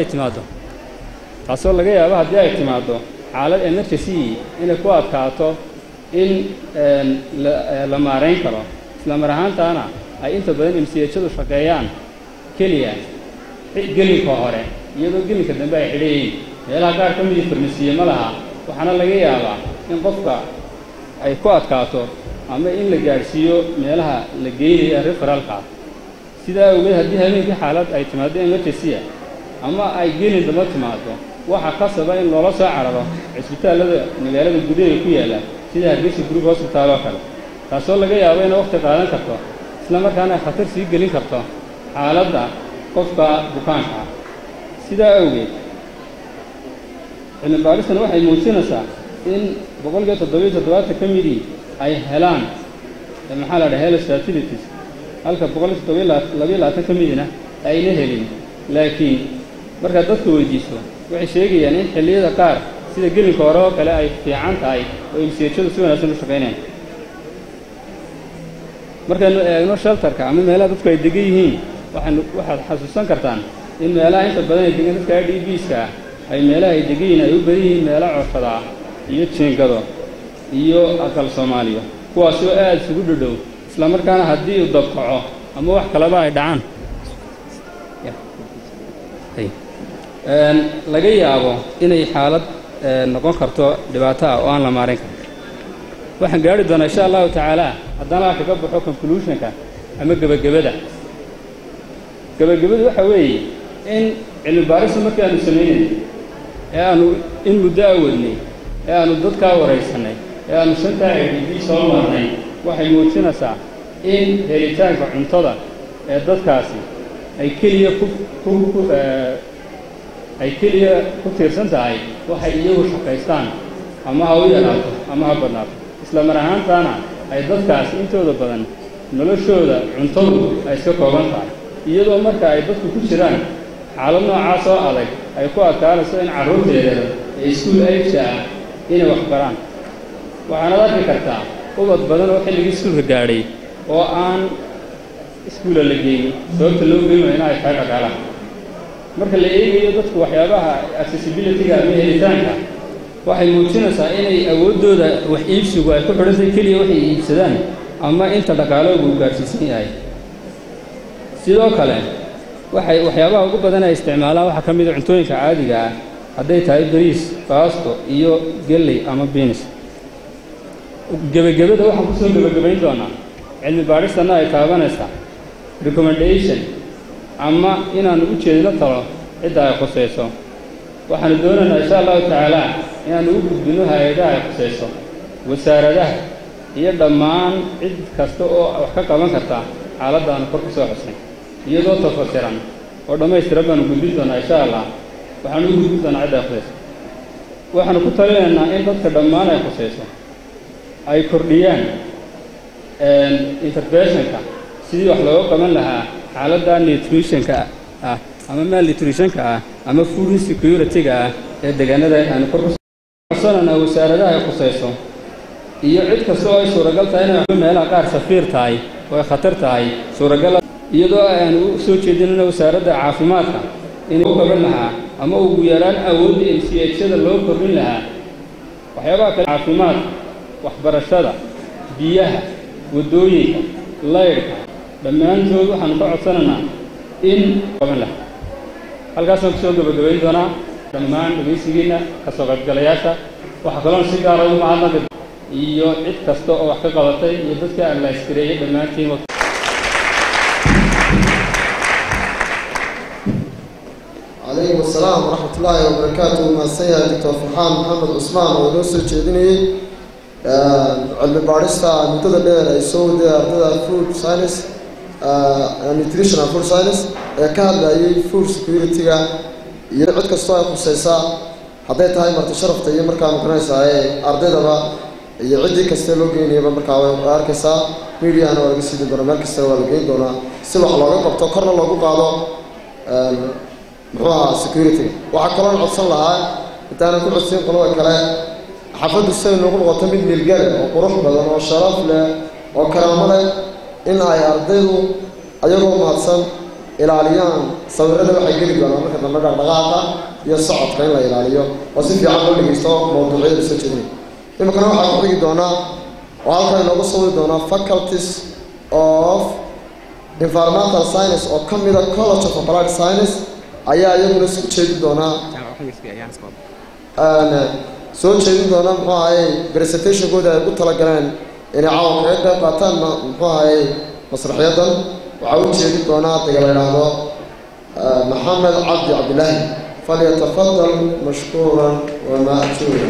ay timaado xaalad emergency inay ku adkaato in la maareyn karo isla mar ahaantaana ay inta badan MCH-du shaqeeyaan keliya gelinka hore iyadoo gelinka dambe ay xidhayiin meelaha qaar ka mid ah farmasiye ma laha waxaana laga yaabaa in qofka ay ku adkaato ama in la gaarsiiyo meelaha la geeyo referalka sidaa awgeed haddii habeenkii xaalad ay timaado emergency ama ay gelin daba timaado waxa qasaba in loola soo cararo cisbitaalada magaalada gudaheeda ku yaala sida Hargeysa Group Hospital oo kale taasoo laga yaabo in waqti qaadan karto isla markaana khatar sii gelin karto xaaladda qofka bukaanka sidaa awgeed cilmi baaristan waxay muujinaysaa in boqolkiiba 77 ka midii ay helaan maxaa la dhahaa health facilities halka boqolkiiba 22 ka midina ayna helin laakiin marka dadku weydiiso waxay sheegayaan in xilliyada qaar sida gelinka hore oo kale ay fiican tahay oo ilsiyada si wanaagsan u shaqeynayaan markaanu eegno shelterka ama meelaha dadku ay degan yihiin waxaad xasuusan kartaan in meelaha inta badan ay degan dadka IDPs-ka ay meelaha ay degan yihiin ay u badan yihiin meelo cooshada iyo jiingado iyo aqal Soomaaliya kuwaas oo aad isugu dhadhow isla markaana haddii uu dabqaco ama wax kaleba ay dhacaan laga yaabo inay xaalad noqon karto dhibaato oo aan la maareyn karin waxaan gaari doonaa insha Allah taala haddana kaga baxo conclusionka ama gabagabada waxa weeye in cilmi baaris markii aanu sameeyay aanu in muddo awadnay aanu dadka wareysanay aanu shanta IDP soo marnay waxay muujinaysaa in helitaanka cuntada ee dadkaasi ay kaliya ku tiirsan tahay waxay iyagu shaqaystaan ama ha u yaraato ama ha badnaato isla mar ahaantaana ay dadkaas intooda badan noloshooda cuntadu ay iska kooban tahay iyadoo marka ay dadku ku jiraan xaalad noocaas oo adag ay ku adkaanayso in carruurteeda ay iskuul age inay wax baraan waxaana arki kartaa ubad badan oo xilligii iskuulka gaadhay oo aan iskuula la geeyay sababta loo geeyo inay tahay dhaqaalaha marka la eegayo dadku waxyaabaha accessibility-ga ama helitaanka waxay muujinaysaa inay awoodooda wax iibsigu ay ku xidhantay kaliya waxay iibsadaan ama inta dhaqaaloogu gaarsiisan yahay sidoo kale waxyaabaha ugu badan ay isticmaalaan waxaa ka mid ah cuntooyinka caadiga ah hadday tahay bariis baasto iyo galley ama beans gabagabada waxaan kusoo gabagabayn doonaa cilmi baadhistana ay taabanaysaa recommendation ama inaanu u jeedino talo cidda ay khusayso waxaanu doonaynaa insha Allah taala inaanu u gudbino hay'adaha ay khusayso wasaaradaha iyo dhammaan cid kasta oo wax ka qaban karta xaaladdan kor ku soo xusnay iyadoo tafasiran oo dhammaystiran baanu gudbin doonaa insha Allah waxaanu u gudbin doonaa cidda ay khusayso waxaanu ku talinaynaa in dadka dhammaan ay khusayso ay kordhiyaan interventionka sidii wax looga qaban lahaa xaaladda nutritionka ama malnutritionka ama food insecurity-ga ee deegaanada aan kor ku soo wasaaradaha ay khusayso iyo cid kasta oo ay suuragal tahay inay meelaha qaar safiir tahay oo ay khatar tahay suuragal iyadoo aan u soo jeedinayno wasaaradda caafimaadka inuu qaban lahaa ama ugu yaraan awoodda MCH-da loo kordhin lahaa waxyaabaha kale caafimaad waxbarashada biyaha wadooyinka laydhka dhammaantood waxaanu ka codsanaynaa in qaban lahaa halkaasaan kusoo gabagabayn doonaa dhammaan dhegeysigiina ka soo qaybgalayaasha waxaa kaloon si gaara u mahadnaqi iyo cid kasta oo wax ka qabatay iyo dadka aan la iskireeyay dhammaantiin عليكم السلام ورحمة الله وبركاته مع السيد دكتور فرحان محمد عثمان ونوصل جدني علم بارستا مدة دير يسود أرض فود ساينس nutritional food science كهذا أي food security يعد كستوى خصيصة hadday tahay marti sharafta iyo markaa maqnaysaa ardaydaba iyo ciddii kasta loo geynayaba markaa way arkaysaa media-na waa laga sii doonaa meel kasta waa la geyn doonaa si wax looga qabto korna loogu qaado muxuu ahaa security waxaa kaloo codsan lahaa intaanan ku codsin qolada kale xafaddu say noogu noqoto mid milgale oo qurux badan oo sharaf leh oo karaamo leh in ay ardaydu ayagoo mahadsan ilaaliyaan sawirada waxay geli doonaan marka dambe dhaqdhaqaaqa iyo socodka in la ilaaliyo oo si fiican loo dhegeysto mawduucyada soo jeedinaya iminkana waxaa ku xigi doonaa oo halkan inoogu sawiri doonaa faculties of environmental science oo ka mida college of applied science ayaa iyaguna soo jeedin doonaa soo jeedin doonaa muxuu ahaye presentationkooda ay ugu talagaleen inay caawa kaga qayb qaataan muxuu ahaye masraxyadan waxaa u jeedin doonaa ardayga la yidhaahdo محمد عبد الله فليتفضل مشكورا ومأجورا.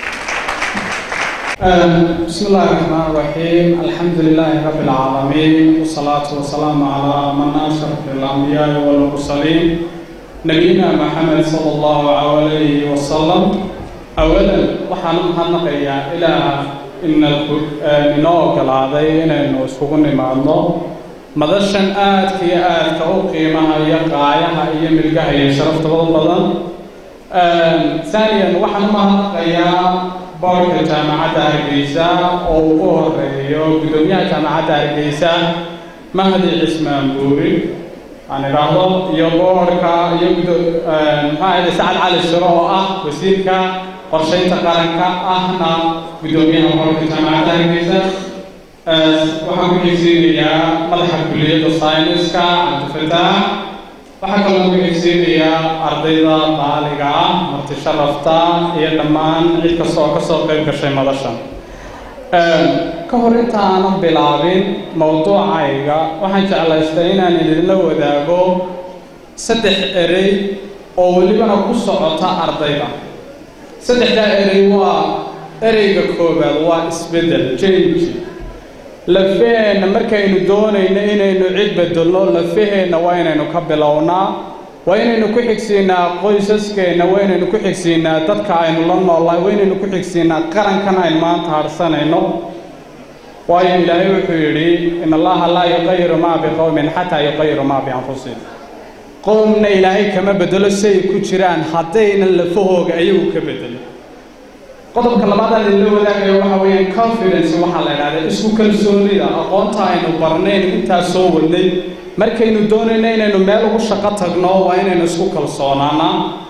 بسم الله الرحمن الرحيم الحمد لله رب العالمين والصلاة والسلام على من أشرف الأنبياء والمرسلين نبينا محمد صلى الله عليه وسلم أولا waxaan u mahadnaqayaa ilaa inoo ogolaaday inaynu isugu nimaadno madashan aadka iyo aadka u qiimaha iyo qaayaha iyo milgaha iyo sharafta badan ثانيا waxaan u mahadnaqayaa boorka jaamacadda Hargeysa oo ugu horeeyo gudoomiyaha jaamacadda Hargeysa Mahdi Cismaan Buuri aan iraahdo iyo boorka iyo maxaa Saad Cali Shiro oo ah wasiirka qorsheynta qaranka ahna gudoomiyaha boorka jaamacadda Hargeysa waxaan ku xigsiinayaa madaxa kulliyadda sayniska Cabdifataax waxaan kaloo ku xigsiinayaa ardayda qaaliga ah marti sharafta iyo dhammaan cid kasta oo ka soo qayb gashay madashan ka hor intaan bilaabin mowduucayga waxaan jeclaystay inaan idinla wadaago 3 erey oo walibana ku socota ardayda 3 erey waa ereyga koobaad waa isbedel change lafeena markaynu doonayno inaynu cid bedelno lafeena waa inaynu ka bilownaa waa inaynu ku xigsiinaa qoysaskeena waa inaynu ku xigsiinaa dadka aynu la noolahay waa inaynu ku xigsiinaa qarankan aynu maanta harsanayno waayo ilaahay wuxuu yidhi in allaha laa yuqayiru maa biqowmin xataa yuqayiru maa bianfusihim qowmna ilaahay kama bedelo say ku jiraan haddayna lafahooga ayagu ka bedelo qodobka labaad ee la wadaagayo waxa weeyaan confidence waxa la yiraahdaa isku kalsoonida aqoonta aynu barnayn inta soo wadnay markaynu doonayno inaynu meel ugu shaqo tagno waa inaynu isku kalsoonaana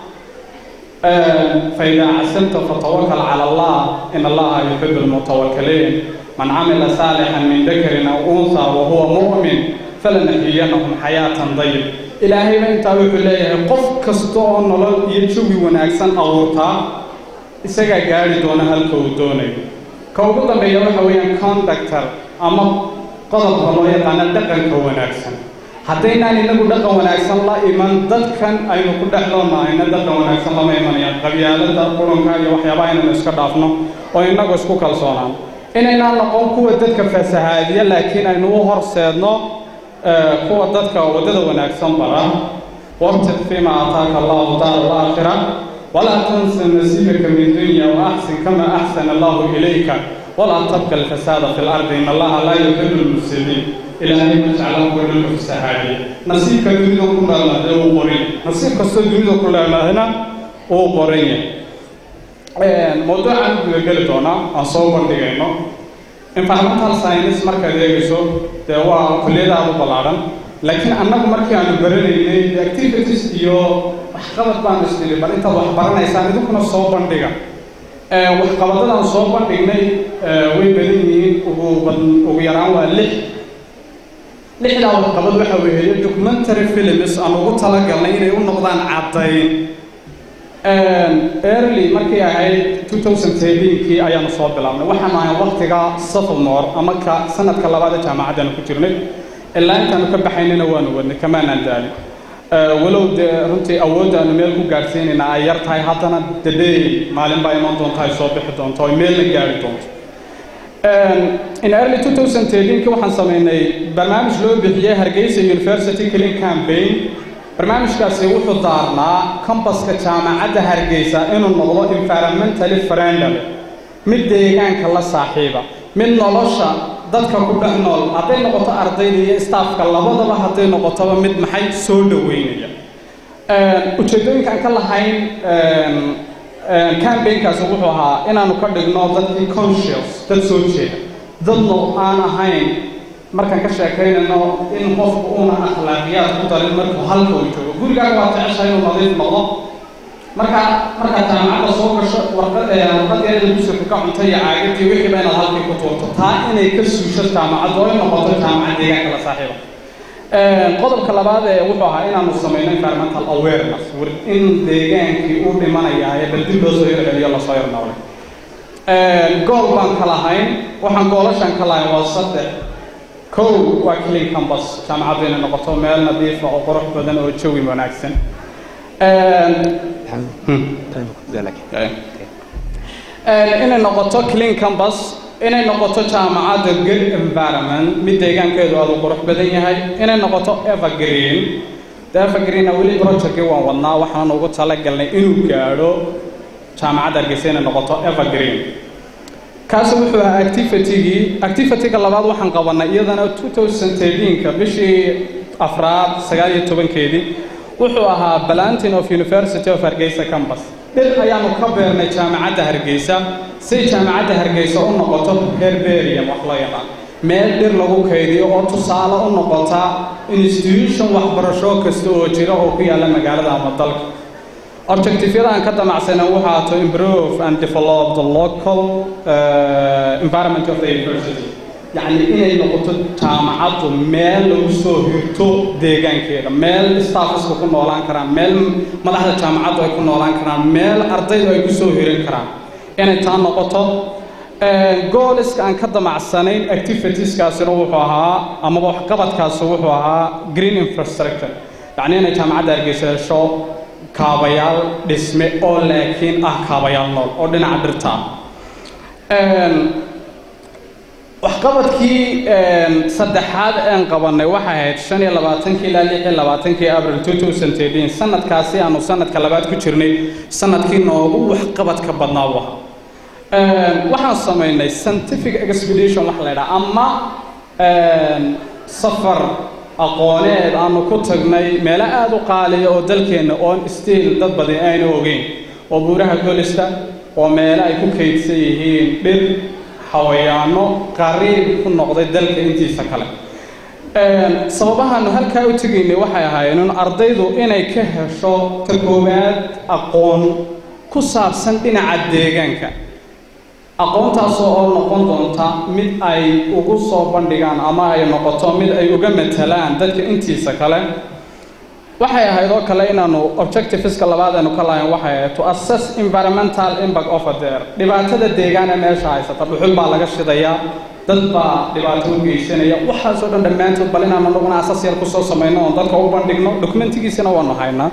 فإذا عزمت فتوكل على الله إن الله يحب المتوكلين من عمل صالحا من ذكر أو أنثى وهو مؤمن فلنحيينهم حياة طيبة إلهي ما أنت وحليه قف كستون نلو يجوي ونأكسن أورطا isaga gaari doona halka uu doonayo ka ugu dambeeya waxa weeyaan conductor ama qodobka loo yaqaan dhaqanka wanaagsan haddaynan inagu dhaqan wanaagsan la iman dadkan aynu ku dhexloonayna dhaqan wanaagsan lama imanayaan qabyaalada quranka iyo waxyaabaha inaynu iska dhaafno oo inagu isku kalsoonaan inaynaan noqon kuwa dadka fasahaadiya laakiin aynu u horseedno kuwa dadka wadada wanaagsan bara waqti fima ataaka allahu taala al-aakhirah ولا تنسى نصيبك من الدنيا وأحسن كما أحسن الله إليك ولا تبقى الفساد في الأرض إن الله لا يحب المفسدين إلى أن يجعله كل الفساد نصيبك الدنيا كلها هو قرين نصيبك الدنيا كلها هنا هو قرين موضوع عن قلتنا أصوب دينه environmental science marka deegiso waa kulliyada aad u ballaaran laakiin annagu markii aanu baranaynay activities iyo waxqabad baan isdilay bal inta wax baranaysaan idinkuna soo bandhiga waxqabadadan soo bandhignay way badan yihiin ugu yaraan waa 6 waxqabad waxa weeye documentary films aan ugu talagalnay inay u noqdaan caddayn early markii ahayd 2017kii ayaanu soo bilaabnay waxaan ahay waqtiga sophomore ama ka sanadka labaad ee jaamacadda ku jirnay ilaa intaanu ka baxaynina waanu wadnay kamaanaan daalin walow dee runtii awoodda aanu meel ku gaadhsiinayna ay yar tahay haddana dadey maalin baa iman doonta ay soo bixi doonto ay meelna gaari doonto in early 2013kii waxaan samaynay barnaamij loo bixiyey Hargeysa University Clean Campaign barnaamijkaasi wuxuu daarnaa campuska jaamacadda Hargeysa inuu noqdo environmentally friendly mid deegaanka la saaxiiba mid nolosha dadka ku dhex nool hadday noqoto ardayda iyo staffka labadaba hadday noqotoba mid maxay soo dhaweynaya ujeedooyinkan ka lahayn campaignkaas wuxuu ahaa inaanu ka dhigno dadkii conscious dad soo jeeda dadno aan ahayn markaan ka sheekaynayno in qofku una akhlaaqiyaad ku darin markuu halka uu joogo gurigaaga waa jeceshahay inuu nadiif noqdo marka jaamacadda soo gasho warqadeeda dugsiga ka cunta iyo caagadii wixii inaad halkii ku tuurto taa inay ka suusho jaamacadda oo ay noqoto jaamacad deegaanka la saaxiiba qodobka labaad ee wuxuu ahaa inaanu samayno environmental awareness in deegaankii uu dhimanayaa ee bal dib loo soo yarceliyo lasoo yarnoolay gool baan ka lahayn waxaan goolashaan ka lahayn waa 3 kow waa clean campus jaamacaddu inay noqoto meel nadiif ah oo qurux badan oo jawi wanaagsan inay noqoto clean campus inay noqoto jaamacadda good environment mid deegaankeedu aad u qurux badan yahay inay noqoto evergreen evergreen weli project waan wadnaa waxaan ugu talagalnay inuu gaadho jaamacadda Hargeysa inay noqoto evergreen kaas wuxuu ahaa activity-ga labaad waxaan qabanay iyadana 2013 ka bishii afraad 19keedii wuxuu ahaa planting of University of Hargeysa campus dhir ayaanu ka beernay jaamacadda Hargeysa si jaamacadda Hargeysa u noqoto herbarium wax loo yaqaan meel dhir lagu kaydiyo oo tusaale u noqota institution waxbarasho kasta oo jira oo ku yaala magaalada ama dalka objectives aan ka damacsanay waxa to improve and develop the local environment of the university يعني inay noqoto jaamacaddu meel lagu soo hirto deegaankeeda meel staffsku ku noolaan karaan meel madaxda jaamacaddu ay ku noolaan karaan meel ardaydu ay ku soo hirin karaan inay taa noqoto goals aan ka damacsanayn activities kaasina wuxuu ahaa ama wax qabadkaas wuxuu ahaa green infrastructure yani inay jaamacadda Hargeysa hesho kaabayaal dhisme oo laakiin ah kaabayaal nool oo dhinaca dhirta waxqabadkii saddexaad aan qabanay waxa ahayd 25 ilaa 26 April 2013 sanadkaasi aanu sanadka labaad ku jirnay sanadkii noogu waxqabadka badnaa waxaan sameynay scientific expedition wax la yiraahdo ama safar aqooneed aanu ku tagnay meel aad u qaaliya oo dalkeena oo still dad badan ayna ogeyn oo buuraha golista oo meel ay ku kaydsan yihiin dhir xawayaano qariib ku noqday dalka intiisa kale sababahan halka u tageynay waxay ahaayeen in ardaydu inay ka hesho takoobaad aqoon ku saabsan dhinaca deegaanka aqoontaas oo noqon doonta mid ay ugu soo bandhigaan ama ay noqoto mid ay uga matalaan dadka intiisa kale waxay ahayd oo kale inaanu objectives-ka labaad aanu ka lahayn waxay ahayd to assess environmental impact of there dhibaatada deegaanka meesha haysata dhuxul baa laga shidayaa dad baa dhibaato u geysanaya waxaas oo dhan dhammaantood bal inaanu naguna asas yar ku soo sameeyno oo dadka u bandhigno documentigiisana waanu haynaa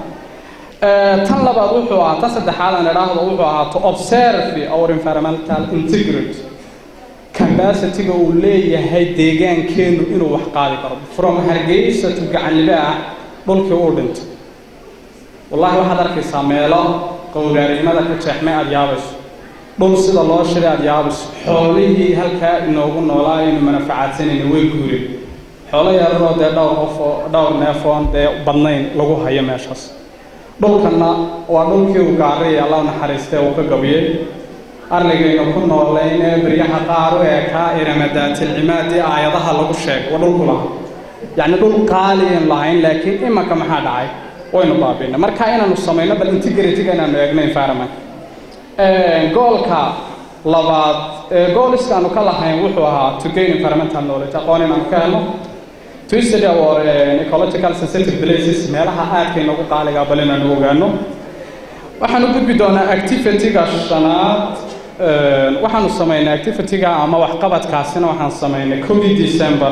tan labaad wuxuu ahaa tan saddexaad aan idhaahdo wuxuu ahaa to observe our environmental integrity capacity-ga uu leeyahay deegaankeenu inuu wax qaadi karo from Hargeysa to Gacanlibaax dhulkii uu dhintay wallahi waxaad arkaysaa meelo qowlaarimada ka jeexmay aad yaabayso dhul sida loo shiray aad yaabayso xoolihii halkaa inoogu noolaa inuu manfaacadsanayna way guureen xoolo yaroo dee dhowr neefoon dee badnayn lagu hayo meeshaas dhulkana waa dhulkii uu gaaray Allah naxariistay uu ka gabiyay arligayna ku nooleyn ee bariyaha qaar u eekaa iramadatil cimaadi aayadaha lagu sheegay waa dhulku lahaa يعني دول قالين لاين لكن إما كم حد عاي وين بابين مركا إنا نصمينا بالانتجريتي كنا نعمل environment goal كا لبعض goals كانوا كلا هاي وحوها to gain environmental knowledge أقواني من كانوا to study our ecological sensitive places مالها آت كنا قالي قبلنا نوجانو وحنقول بدون activity كاشنات waxaanu sameynay activity-ga ama waxqabadkaasina waxaan sameynay 1 December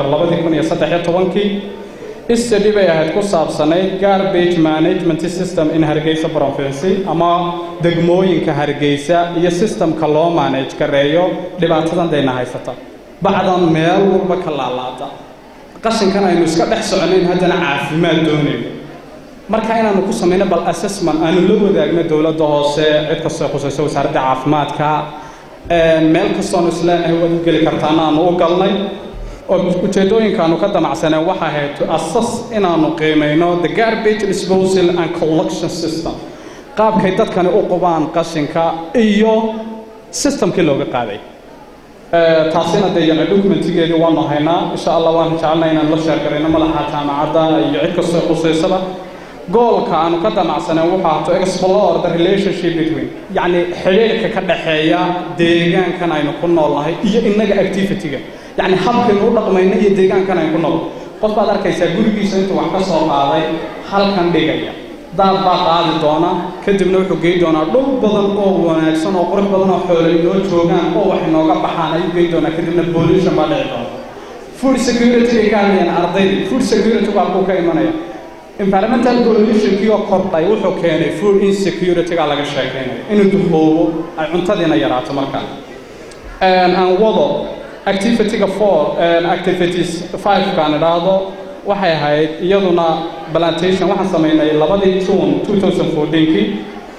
2013 study bay ahayd ku saabsanay garbage management system in Hargeysa province ama degmooyinka Hargeysa iyo systemka loo manage gareeyo dhibaatadan deena haysata bacdan meel walba ka laalaada qashinkan aynu iska dhex soconayn haddana caafimaad doonay marka inaanu ku sameeyno bal assessment aanu la wadaagno dawladda hoose cid kasta oo khusayso wasaaradda caafimaadka meel kasta oo islaanahay wad gali kartaan aanu u galnay oo ujeedooyinka aanu ka damacsanay waxa ahayd to assess inaanu qiimeeyno the garbage disposal and collection system qaabkay dadkani u qubaan qashinka iyo systemkii looga qaaday taasina deeyana documentigeedii waanu haynaa insha Allah waan jecelnahay inaan la share gareyno madaxa jaamacadda iyo cid kasta oo khusaysaba goalka aanu ka damacsanay waxa to explore the relationship between yani xiriirka ka dhaxeeya deegaankan aynu ku noolnahay iyo inaga activity-ga yani habkan u dhaqmayno iyo deegaankan aynu ku nool qof baad arkaysaa gurigiisa intuu wax ka soo qaaday halkan dhigaya daad baa qaadi doona kadibna wuxuu geey doonaa dhul badan oo wanaagsan oo qurux badan oo xoolo inoo joogaan oo wax inooga baxaan ayuu geey doonaa kadibna pollution baa dhici doona food security ka hadlayaan ardayda food security baa ku ka imanaya environmental pollution kii oo kordhay wuxuu keenay food insecurity-ga laga sheekeynayo inuu duhoobo ay cuntadiina yaraato markaa aan wado activity-ga 4 activities 5 kaan idhaahdo waxay ahayd iyaduna plantation waxaan sameynay 2 June 2014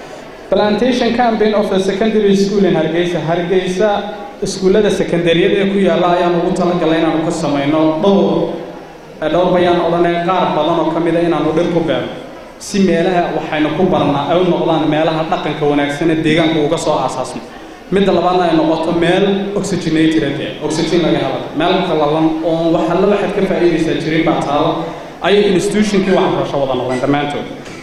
Plantation campaign of the secondary school in Hargeysa iskuullada secondaryada ee ku yaala ayaan ugu talagalay inaan ku sameeyno dhowr bayaan odanay qaar badan oo kamid ah inaan u dhir ku beero si meelaha waxayna ku barnaa ay u noqdaan meelaha dhaqanka wanaagsan ee deegaanka uga soo aasaasmo midda labaadna ay noqoto meel oxygenated oxygen laga helo meel qallalan oo waxa la waxaad ka faa'iideysaa jirin baa taalo ay institutionkii waxbarasho wada noqdeen dhammaantood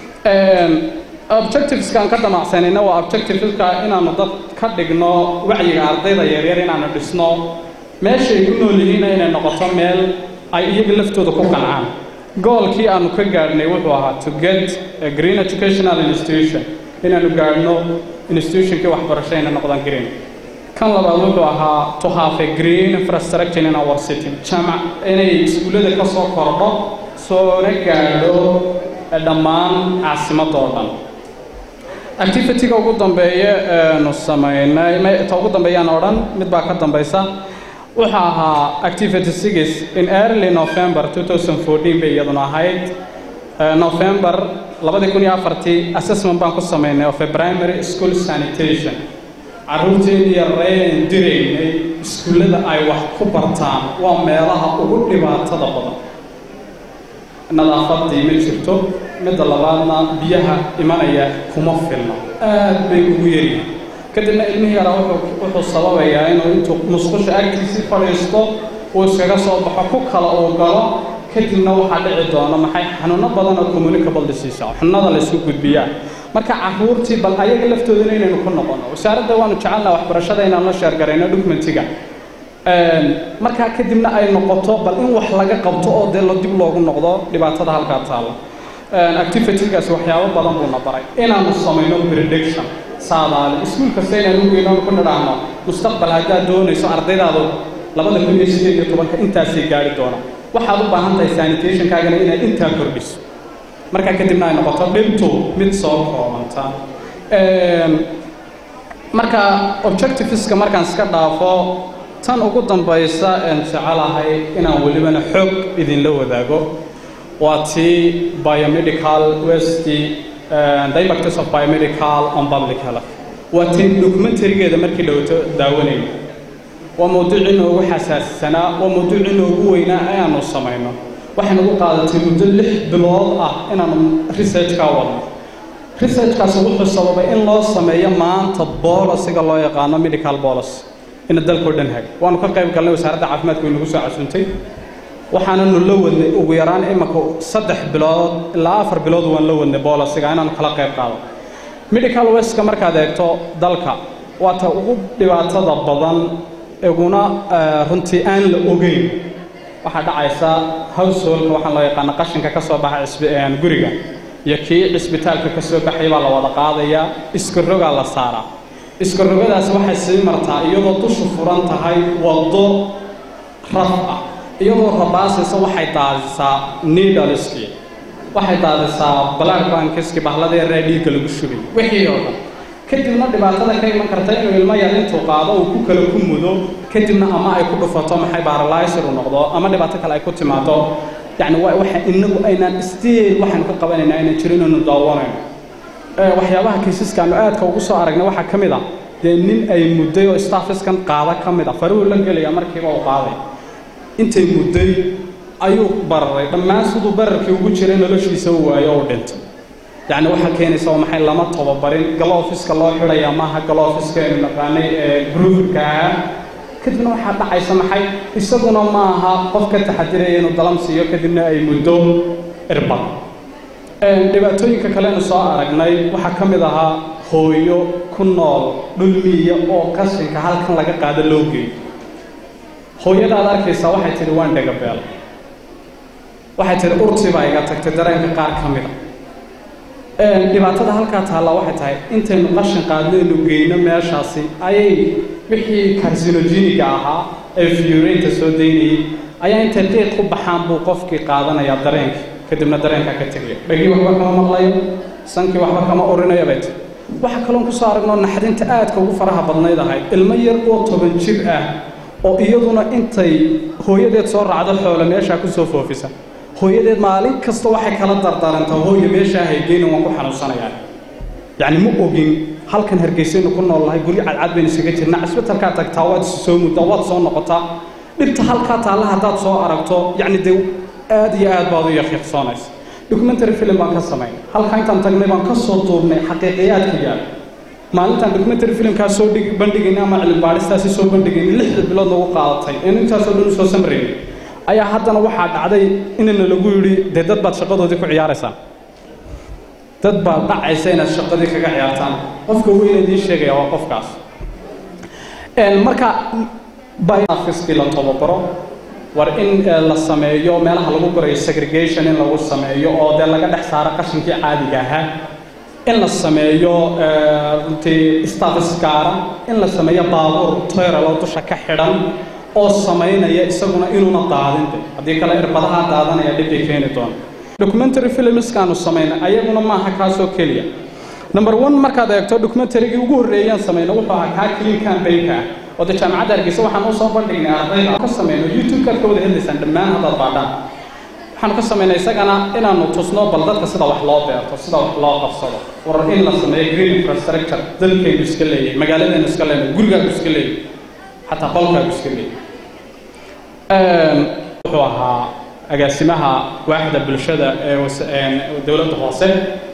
objectives kan ka damacsanayna waa objectiveska inaanu dad ka dhigno wacyiga ardayda yaryar inaanu dhisno meesha ay ku nool yihiin inay noqoto meel ay iyaga laftooda ku qancaan goolkii aanu ka gaadhnay wuxuu ahaa to get a green educational institution inaanu gaadhno institutionkii waxbarasho inay noqdaan green kan labaad wuxuu ahaa to have a green infrastructure in our city jamac inay iskuullada ka soo kordho soona gaadho dhammaan caasimadoodan activity-ga ugu dambeeya nu sameynay ta ugu dambeeyaan oo dhan mid baa ka dambaysa waxa ahaa activity 6 in early November 2014 bay iyaduna ahayd November 2004 assessment baan ku sameynay of a primary school sanitation carruurtii yareen direynay iskuullada ay wax ku bartaan waa meelaha ugu dhibaatada badan nadaafadii ma jirto midda labaadna biyaha imanaya kuma filna aad bay ugu yari kadibna ilmihii yaraa wuxuu sababayaa inuu intuu musqusha agtiisii fadhiisto uu iskaga soo baxo ku kala uu galo kadibna waxaa dhici doona maxay xanuuno badan oo communicable disease xanuunada la isku gudbiyaa marka carruurtii bal ayaga laftoodana inaynu ku noqono wasaaradda waanu jecelnahay waxbarashada inaan la sheergarayno documentiga markaa kadibna ay noqoto bal in wax laga qabto oo dee dib loogu noqdo dhibaatada halkaa taala activity-gaasi waxyaabo badan buu na baray inaanu samayno prediction saadaali iskuul kasta inaan u geyno ku nidhaahno mustaqbal haddaad doonayso ardaydaadu 2018 intaasay gaari doona waxaad u baahan tahay sanitationkaagana inaad intaa kordhiso markaa kadibna ay noqoto dhibtu mid soo koobanta marka objectiveska markaan iska dhaafo tan ugu dambaysa aan jecelahay inaan welibana xog idinla wadaago waa tii biomedical waste the impacts of biomedical on public health waa tii documentary-geeda markii dhawto daawanayno waa mawduuc inoogu xasaasisanaa waa mawduuc inoogu weynaa ayaanu samayno waxaynu ugu qaadatay muddo 6 bilood ah inaanu research-ka wadno research-kaasi wuxuu sababay in loo sameeyo maanta bolisiga loo yaqaano medical policy in dalka dhan hag waanu ka qayb galnay wasaaradda caafimaadka ee nagu soo casuuntay waxaana la wadnay ugu yaraan imaka 3 bilood ilaa 4 bilood waan la wadnay bolisiga inaanu kala qayb qaado medical waste markaad eegto dalka waa ta ugu dhibaatada badan eguna runtii aan la ogeyn waxa dhacaysa household waxaan loo yaqaan qashinka ka soo baxa guriga iyo kii isbitaalka ka soo baxay baa la wada qaadaya iska roga la saaraa iska rogadaas waxay sii martaa iyadoo dushu furan tahay wado raf ah iyadoo rabaasaysa waxay daadisaa needleski waxay daadisaa blood bankiski bahladii raadiga lagu shubay wixii oo dhan kadibna dhibaatada ka iman karta inuu ilmo yar intuu qaado uu ku kala ku mudo kadibna ama ay ku dhufato maxay paralyzer u noqdo ama dhibaato kale ay ku timaado yani waxa inagu aynaan still waxaan ka qabanaynaa inaan jirin inuu daawanayno waxyaabaha kiisaskaanu aadka ugu soo aragnay waxaa ka mid ah dee nin ay mudday oo staffiskan qaada ka mid ah faruhu la gelaya markiiba uu qaaday intay mudday ayuu bararay dhammaan siduu bararkii ugu jiray noloshiisa uu waayo oo dhintay يعني waxa keenaysa oo maxay lama tababarin galoofiska loo xidhaya maaha galoofiska ee naqaanay groupka kadibna waxa dhacaysa maxay isaguna maaha qof ka taxadiray inuu dalam siiyo kadibna ay muddo irbad dhibaatooyinka kale ee soo aragnay waxa kamid ahaa hooyo ku nool dhulmiya oo qashinka halkan laga qaado loo geeyo hooyada aad arkaysa waxay tiri waan dhagabeel waxay tiri urti baa iga tagtay dareenka qaar kamid ah dhibaatada halka taala waxay tahay intaynu qashin qaadnaynu geeyno meeshaasi ayay wixii carcinogenic ahaa ee furanta soo deynayay ayaa inta qiiq ku baxaan buu qofkii qaadanaya dareenka kadibna dareenka ka tagay dhagi waxba kama maqlayo sankii waxba kama orinayo bayt waxa kale oo ku soo aragnaa naxdinta aadka ugu faraha badnayd ahay ilmo yar oo 10 jir ah oo iyaduna intay hooyadeed soo raacdo xoolo meesha ku soo foofisa hooyadeed maalin kasta waxay kala dardaarantay hooyo meesha ay geeyeen waan ku xanuunsanayaa yani ma ogin halkan hargeysaynu ku noolahay guri cadcad baynu isaga jirnaa cisbitalkaa tagtaa waad soo muddaa waad soo noqotaa dhibta halkaa taalla haddaad soo aragto yacni dee aad iyo aad baad u yaqiiqsoonaysa documentary film baan ka samaynay halkaa intaan tagnay baan ka soo duubnay xaqiiqiyaadka yaal maalintaan documentary filmkaa soo bandhigaynay ama cilmi baadhistaasi soo bandhigaynay 6 bilood nagu qaadatay in intaasoo dhan soo samraynay ayaa haddana waxaa dhacday inana lagu yidhi dee dad baad shaqadoodii ku ciyaaraysaan dad baad dhacaysa inaad shaqadii kaga ciyaartaan qofka weyn idiin sheegaya waa qofkaas marka biofiskii la tababaro war in la sameeyo meelaha lagu barayo segregation in lagu sameeyo oo dee laga dhex saaro qashinkii caadiga ahaa in la sameeyo runtii status gaara in la sameeyo baabuur toyralo dusha ka xidhan oo samaynaya isaguna inuuna daadinte haddii kale irbadaha daadanaya dhibbay keeni doona documentary filmskaanu samaynay ayaguna maaha kaasoo keliya number 1 markaad eegto documentarygii ugu horreeyaan samayna wuxuu ahaa kaa clean campaign-ka oo dee jaamacadda hargeysa waxaan u soo bandhignay ardayda ka samayno youtube-kaad ka wada helaysaan dhammaan haddaad baadhaan waxaanu ka samaynay isagana inaanu tusno bal dadka sida wax loo beerto sida wax loo qabsado war in la sameeyo green infrastructure dalkaynu iska leeyahay magaaladaynu iska leeyahay gurigaagu iska leeyahay xataa qolkaagu iska leeyahay wuxuu ahaa agaasimaha waaxda bulshada ee dowladda hoose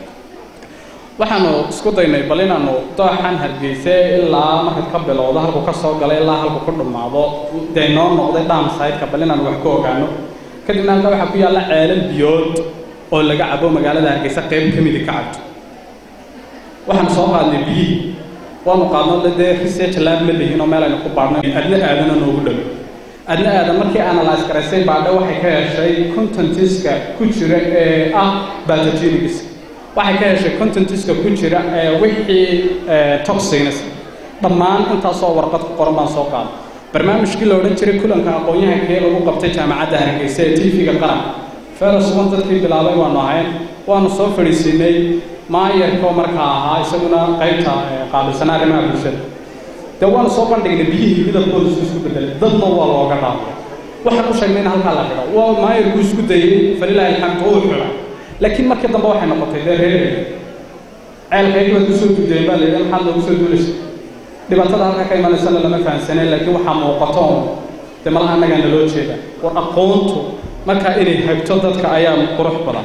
waxaanu isku daynay bal inaanu dooxan hargeysa ilaa markaad ka bilowdo halkuu ka soo galay ilaa halkuu ku dhammaado dee noo noqday dhaamsaydka bal inaanu wax ku ogaano kadibna halka waxaa ku yaalla ceelal biyood oo laga cabo magaalada hargeysa qayb ka midi ka cabto waxaanu soo qaadnay biyihii waanu qaadno dee research lab ma lihin oo meel aynu ku baadhnay adna aadana noogu dhow adna aadan markii analyze garaysay baadha waxay ka heshay contentiska ku jira ee ah pathogenics waxay ka heshay contentiska ku jira ee wixii toxins dhammaan intaasoo warqad ku qoran baan soo qaaday barnaamijkii la odhan jiray kulanka aqoon-yahankee lagu qabtay jaamacadda hargeysa ee tv-ga qaran felos one dadkii bilaabay waanu ahayn waanu soo fadhiisiinay maayarkoo markaa ahaa isaguna qaybta qaabilsanaa arrimaha bulshada dee waanu soo bandhignay biyihii midabkooda isku bedelay dadna waa looga dhaafay waxaan u sheegnay in halkaa la xidho waa maayarku isku dayay falilaahi alxamdu uu xidha laakiin markii dambe waxay noqotay dee reer ceelkaygii baad kusoo duudeen baa layidhi maxaad loogu soo duulaysa dhibaatada halkaa ka imanaysana lama fahansaneen laakiin waxaa muuqato dee malaha annagaana loo jeeda war aqoontu markaa inay hagto dadka ayaa qurux badan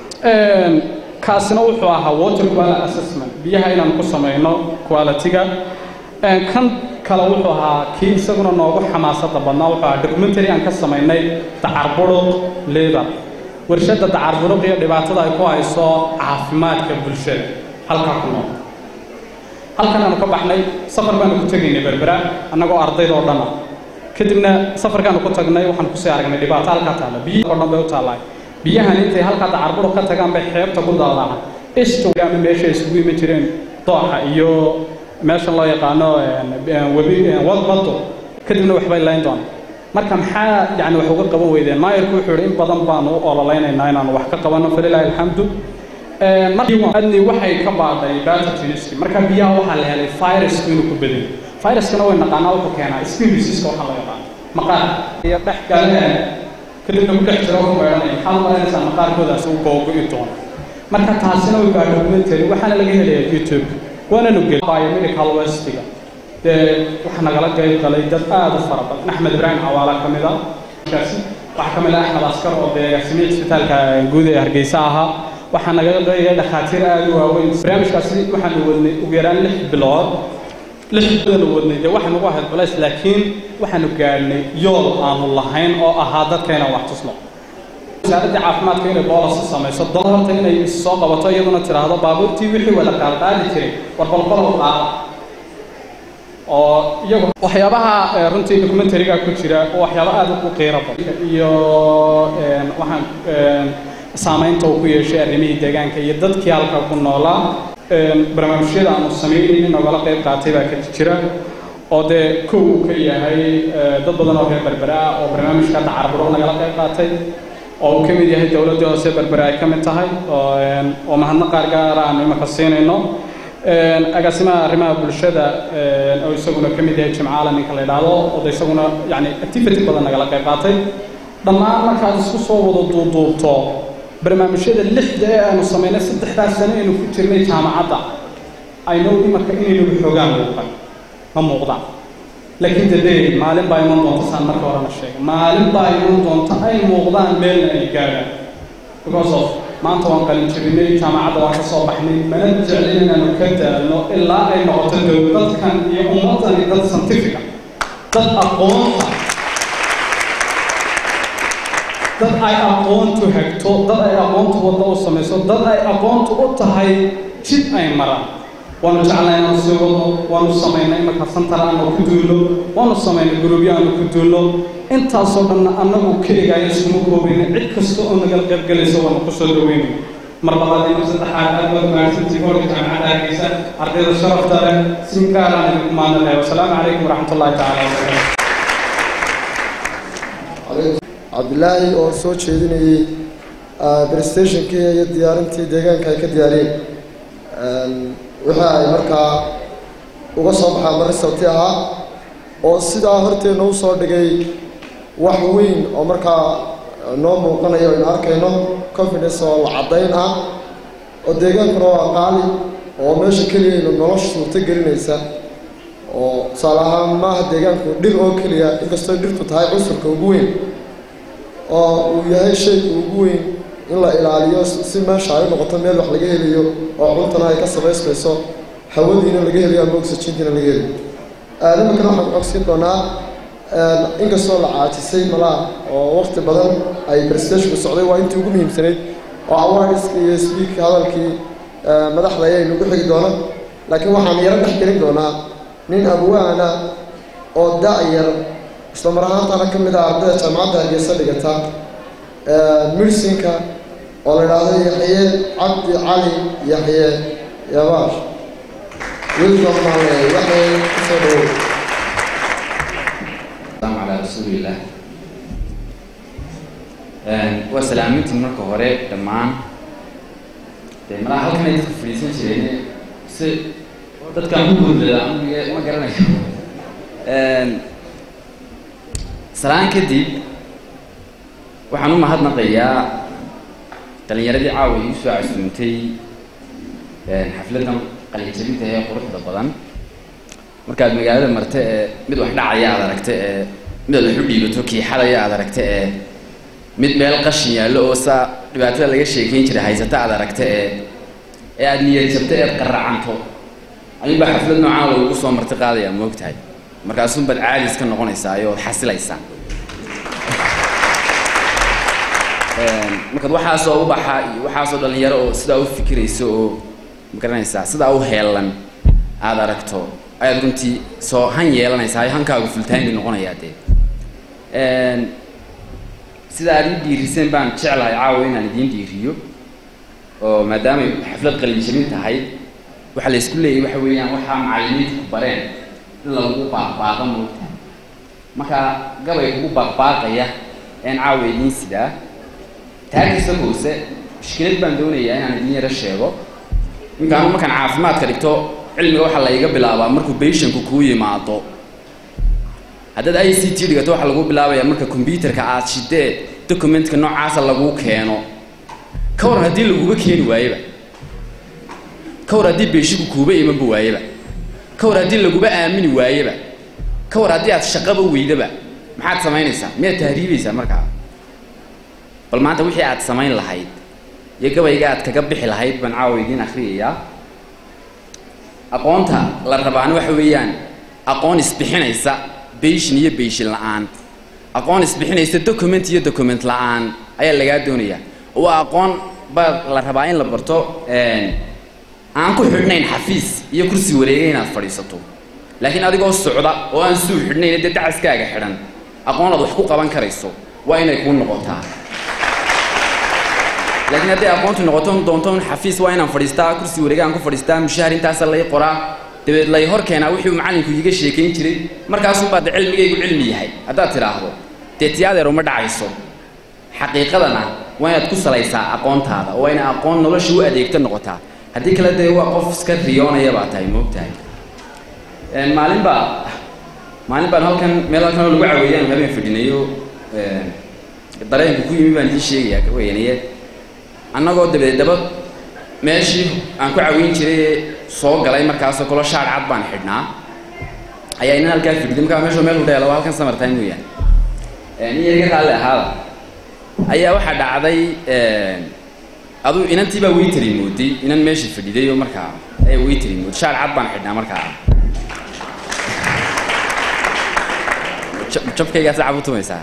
kaasina wuxuu ahaa water quality assessment biyaha inaan ku samayno quality-ga kan kale wuxuu ahaa kii isaguna noogu xamaasada badnaa wuxuu ahaa documentary aan ka samaynay dacarburuq labor warshadda dacarburuq iyo dhibaatada ay ku hayso caafimaadka bulshada halkaa ku nool halkan aanu ka baxnay safar baanu ku tegaynay berbera annagoo ardayd oo dhan ah kadibna safarkaanu ku tagnay waxaan kusii aragnay dhibaato halkaa taalla biyihi oo dhan bay u taallay biyahan intay halkaa dacarburuq ka tagaan bay xeebta ku daadaan ishtu ama meesha isugu iman jireen dooxa iyo meeshan loo yaqaano webi wadbado kadibna waxbay layn doonaan marka maxaa yani wax uga qaban weydeen maayarku wuxuu yidhi in badan baanu u ololeynaynaa inaanu wax ka qabanno falilaahi alxamdu markii waxay ka baadhay pathogenski marka biyaha waxaa la helay virusku inuu ku badan viruskana way naqaanaa wuxuu keenaa skin disease waxaa loo yaqaano maqaar iyo dhex galeen kadibna ku dhex jiro ku meeranaya maxaa la malaynaysaa maqaarkoodaas uu googo'i doono marka taasina way baa documentary waxaana laga helayaa youtube وانا نقول biomedical waste-ga dee waxa nagala qayb galay dad aad u fara badan axmed ibraahim xawaala ka mid ah waxa ka mid ah axmed askar oo dee agaasimiye isbitaalka guud ee hargeysa ahaa waxaa nagala qayb dhakhaatiir aad u waaweyn barnaamijkaasi waxaanu wadnay ugu yaraan 6 bilood 6 bilood wadnay dee waxaanu ugu ahayd culays laakiin waxaanu gaadhnay yool aanu lahayn oo ahaa dadkeena wax tusno wasaaradda caafimaadka inay boolasi samayso dolarta inay soo qabato iyaduna tiraahdo baabuurtii wixii wada qaadi jiray war balbalow qaada oo iyagu waxyaabaha runtii documentary-ga ku jira oo waxyaabo aad u qiiro badan iyo waxaan saamaynta uu ku yeeshay arrimihii deegaanka iyo dadkii halka ku noolaa barnaamijyada aanu sameynay in nagala qayb qaatay baa ka jira oo dee kow uu ka yahay dad badan oo reer berbera ah oo barnaamijka dacarburuq nagala qayb qaatay oo uu ka mid yahay dowladda hoose berbera ay ka mid tahay oo mahadnaq qaar gaara aanu imaka siinayno agaasimaha arrimaha bulshada oo isaguna ka mid yahay jimcaala ninka la yidhaahdo oo de isaguna yani activity badan nagala qayb qaatay dhammaan markaad isku soo wada duuduubto barnaamijyada 6 ee aanu samaynay 3 sano aynu ku jirnay jaamacadda aynu marka inaynu xoogaan muuqan ma muuqdaan laakiin dadee maalin baa iman doonta saan marka hore la sheegay maalin baa iman doonta ay muuqdaan meel ay gaadhaan because of maanta waan qalin jabinay jaamacadda waan ka soo baxnay mana jeclin inaanu ka daalno ilaa ay noqoto dowladkan iyo ummadani dad scientifica dad aqoonta dad ay aqoontu hagto dad ay aqoontu wadda u samayso dad ay aqoontu u tahay jid ay maraan waanu jeclay inaanu sii wadno waanu samaynay marka santar aanu ku duulno waanu samaynay gurubyo aanu ku duulno intaasoo dhanna annagu keligaayo iskuma koobayna cid kasta oo nagal qaybgalaysa waanu ku soo dhaweynay mar labaad iyo mar saddexaad aad baad mahadsantihiin hoolka jaamacadda hargeysa ardayda sharafta leh si gaaraan idinku maadnalehay wasalaamu calaykum waraxmatullaahi tacaala wabarakaatu cabdilaahi oo soo jeedinayay prestationkii iyo diyaarintii deegaanka ay ka diyaariyeen wixii ay markaa uga soo baxaa mar sabti ahaa oo sidaa horteenna u soo dhigay wax weyn oo markaa noo muuqanayo aynu arkayno confidence oo la caddayn ah oo deegaankuna waa qaali oo meesha keliyaynu nolosha suurto gelinaysa oo tusaale ahaan maaha deegaanku dhir oo keliya inkastoo dhirtu tahay cunsurka ugu weyn oo uu yahay shayga ugu weyn in la ilaaliyo si meesha ay u noqoto meel wax laga helayo oo cuntana ay ka samaysmayso hawadiina laga helayo ama oxygentina laga helayo nimankana waxaan ku cogsiin doonaa inkastoo la caajisay malaha oo waqti badan ay prestationku socday waa intii ugu muhiimsanayd oo awaardiska iyo speak hadalkii madaxda ayaynu ugu xigi doona laakiin waxaan yaro dhex gelin doonaa nin abwaana oo da-yar isla mar ahaantana ka mid ah ardayda jaamacadda hargeysa dhigata medicinka oo la idhaahdo yaxye cabdi cali yaxye yabaash welcome yaxye kusoo dhawow السلام على رسول الله وسلامتي marka hore dhamaan deemaa halkan ay dadku fariisan jireen si dadka ku gudbada ma garanayo salaan kadib waxaan u mahadnaqayaa dhalinyaradii caawi u soo casuuntay xafladan qalin jabinta ee quruxda badan markaad magaalada martay mid wax dhacaya aad aragtay mid wax u dhiibato kiixadaya aad aragtay mid meel qashin yaallo oo saa dhibaatada laga sheekeyn jiray haysata aad aragtay aad niyad jabtay qaracanto ayba xaflad noocan lagu soo martay qaadaya ma ogtahay markaasuu bad caadis ka noqonaysaa oo xasilaysaa markaad waxaas oo u baxa iyo waxaas oo dhalinyaro oo sidaa u fikirayso oo ma garanaysaa sidaa u heelan aad aragto ayaad runtii soo han yeelanaysaa hankaagu fultaan bay noqonayaa dee sida aad ii dhiiriseen baan jeclahay caawa inaan idiin dhiiriyo oo maadaama xaflad qalin jabin tahay waxa la isku leeyahay waxa weeyaan waxaa macallimiintu bareen in lagu baaqbaaqa moogtahay marka gabay kugu baaqbaaqaya caawa idiin sidaa taagisa hoose mushkilad baan doonayaa inaan idiin yaro sheego markaan caafimaadka dhigto cilmiga waxa la iga bilaabaa markuu patientku kuu yimaado haddaad ICT dhigato waxa lagu bilaabayaa marka computerka aad shidee documentka noocaasa lagu keeno ka war haddii laguba keeni waayeba ka war haddii patientku kuuba imanba waayeba ka war haddii laguba aamini waayeba ka war haddii aad shaqaba weydaba maxaad samaynaysaa miyaad tahriibaysaa markaa bal maanta wixii aad samayn lahayd iyo gabayga aad kaga bixi lahayd baan caawa idiin akhriyayaa aqoonta la rabaan waxa weeyaan aqoon isbixinaysa patient iyo patient la'aan aqoon isbixinaysa document iyo document la'aan ayaa laga doonayaa waa aqoon baa la rabaa in la barto aan ku xidhnayn xafiis iyo kursi wareegay inaad fadhiisato laakiin adigoo socda oo aan suu xidhnayn dad dacaskaaga xidhan aqoon aad wax ku qaban karayso waa inay ku noqotaa laakiin haddii aqoontu noqoto doonto xafiis waa inaan fadhiistaa kursi wareegaan ku fadhiistaa mushahar intaas la qoraa dabeed lay hor keenaa wixii macallinku iga sheekeyn jiray markaas uu baad cilmigaygu cilmi yahay haddaad tiraahdo deetiyaadeer uma dhacayso xaqiiqadana waa inaad ku salaysaa aqoontaada oo ina aqoon nolosha u adeegto noqotaa haddii kale dee waa qof iska riyoonaya baa tahay moogtahay maalin baan halkan meel halkan lagu caweeyaan habeen fadhinayo dareenku ku yimi baan idin sheegayaa ka weynaye annagoo dabadeedaba meeshii aan ku caawin jiray soo galay markaas oo kala shaar cad baan xidhnaa ayaa inaan halkaa fidhid markaa meesha meel u dheelo halkan summer time weeyaan iyaga kale ahaa ayaa waxa dhacday adu inantii baa weytari moodi inan meesha fadhiday oo markaa ay weytari moodi shaar cad baan xidhnaa markaa jabkayga saacad tumaysaa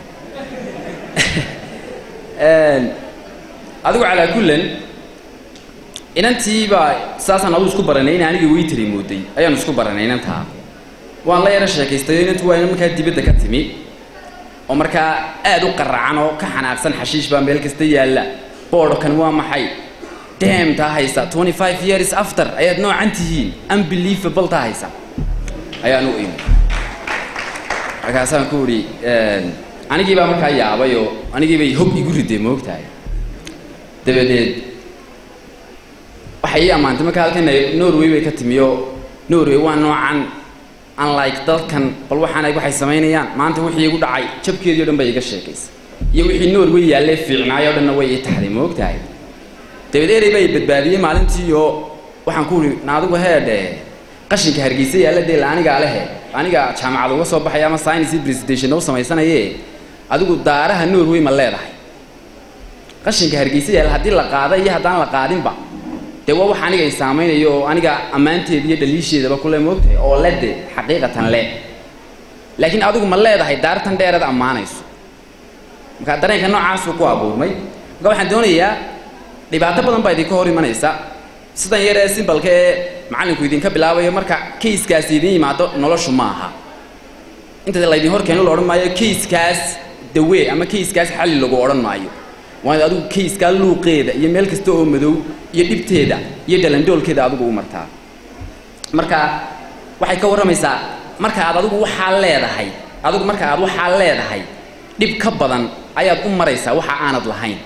adigu ala kullan inantii baa saasan adu isku baranay in aniga weytari mooday ayaan isku baranay inantaa waan la yara sheekaystay inantu waa markaa dibadda ka timi oo markaa aad u qaracan oo ka xanaaqsan xashiish baa meel kasta yaala boorkan waa maxay damn taa haysa 25 years after ayaad noocan tihiin unbelievable taa haysa ayaan u imi markaasaan ku uri anigii baa markaa yaabay oo anigii bay hog igu riday moogtahay dabadeed waxay amaantay markaa halkan Norway bay ka timiyo Norway waa noocan unlike dalkan bal waxay sameynayaan maanta wixii igu dhacay jabkeedii oo dhan bay iga sheekaysay iyo wixii Norway yaalay fiicnaayo dhanna way i taxday moogtahay dabadeed bay badbaadiyay maalintii oo waxaan ku uri naadigu heedhe qashinka hargeysa yaalay aniga jaamacad uga soo baxay ama science presentation oo sameysanaye adigu daaraha Norway ma leedahay qashinka hargeysa yaal hadii la qaaday iyo hadaan la qaadinba de waa wax aniga ay saameynayo aniga amaanteeda iyo dhaliisheedaba kule moogtay oo leede xaqiiqatan le laakiin adigu ma leedahay daartan dheerad amaanayso marka dareenka noocaas ku abuurmay marka waxaan doonayaa dhibaato badan baa idin ka hor imanaysa sidan yar ee simbalka ee macallinku idin ka bilaabayo marka case-kaas idin yimaado noloshu ma aha inta la idin hor keenay loo oran maayo case-kaas dawe ama case-kaas xal lagu oran maayo waan adigu case-ka luuqeeda iyo meel kasta oo madow iyo dhibteeda iyo dhalandoolkeeda adigu u martaa marka waxay ka waramaysaa marka aad adigu waxa leedahay dhib ka badan ayaad u maraysaa waxa aanad lahayn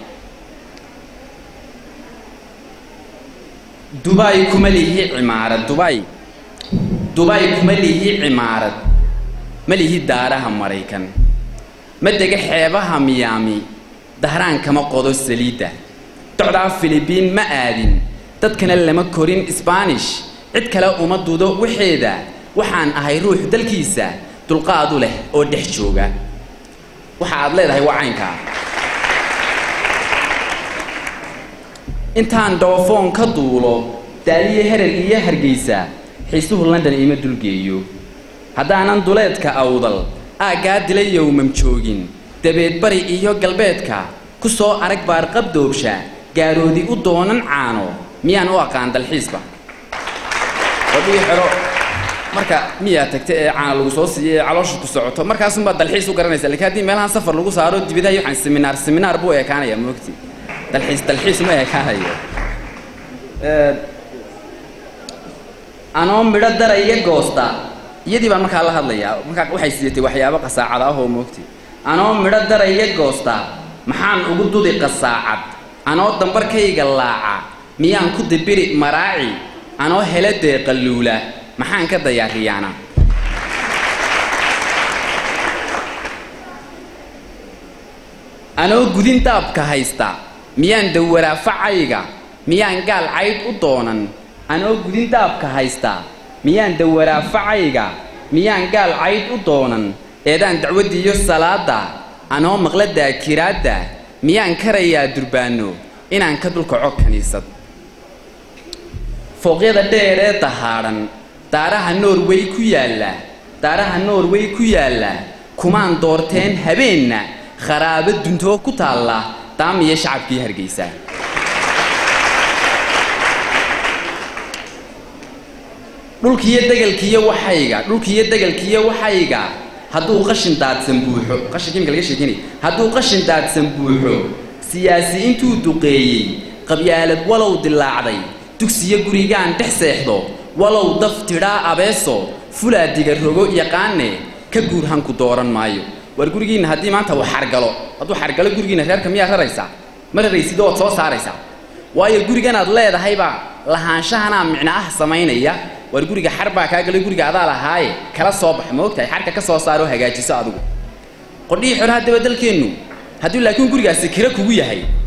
Dubai kuma lihi cimaarad Dubai kuma lihi cimaarad ma lihi daaraha Mareykan ma dega xeebaha Miami dahraan kama qodo saliida docda Philippine ma aadin dadkana lama korin Spanish cid kale uma duudo wixeeda waxaan ahay ruux dalkiisa dulqaad u leh oo dhex jooga waxa aad leedahay wacaynka intaan doofoon ka duulo daaliye herer iyo hargeysa xiisuhu London ima dulgeeyo haddaanan duleedka awdal aagaa dilay yowmam joogin dabeed bari iyo galbeedka ku soo arag baar qabdoobsha gaaroodi u doonan caano miyaan u aqaan dalxiisba wadii xiro marka miyaa tagtay ee caano lagu soo siiyay caloosha ku socoto markaas uma dalxiis u garanaysa laakiin hadii meelahan safar lagu saaro dibadaha iyo seminar buu eekaanaya moogti dalxiis ma eekaanayo anoo midho daraya goosta iyadii baan markaa la hadlayaa markaa waxay siiyatay waxyaabo qasaacad ah oo moogti anoo midho daraya goosta maxaan ugu dudi qasaacad anoo dambarkayga laaca miyaan ku dibiri maraaci anoo heladee qalluula maxaan ka dayaariyaana anoo gudin daabka haysta miyaan dawaraa facayga miyaan gaal cayd u doonan anoo gudin daabka haysta miyaan dawaraa facayga miyaan gaal cayd u doonan eedaan dacwadiyo salaada anoo maqla daakiraada miyaan karayaa durbaano inaan ka dulkaco kaniisad fooqyada dheer ee dahaaran daaraha Norway ku yaala kumaan doorteen habeenna kharaabo duntoo ku taala taamiye shacabkii hargeysa dhulkiyo degalkiyo waxayga hadduu qashin daadsan buuxo qashinka laga sheekinay hadduu qashin daadsan buuxo siyaasi intuu duqeeyay qabyaalad walow dilaacday dugsiyo gurigaan dhex seexdo walow daf tidhaa abeeso fulaadiga rogo yaqaane ka guurhan ku dooran maayo war gurigiina haddii maanta uu xargalo gurigiina reerka miyaa raraysaa ma raraysid oo soo saaraysaa waayo gurigan aad leedahay baa lahaanshahana micna ah samaynaya war guriga xarbaa kaa galay guriga adaa lahaaye kala soo bax moogtahay xarka ka soo saaro hagaajiso adigu qodhii xoolaha dabadalkeenu haddii laakiin gurigaasi kira kugu yahay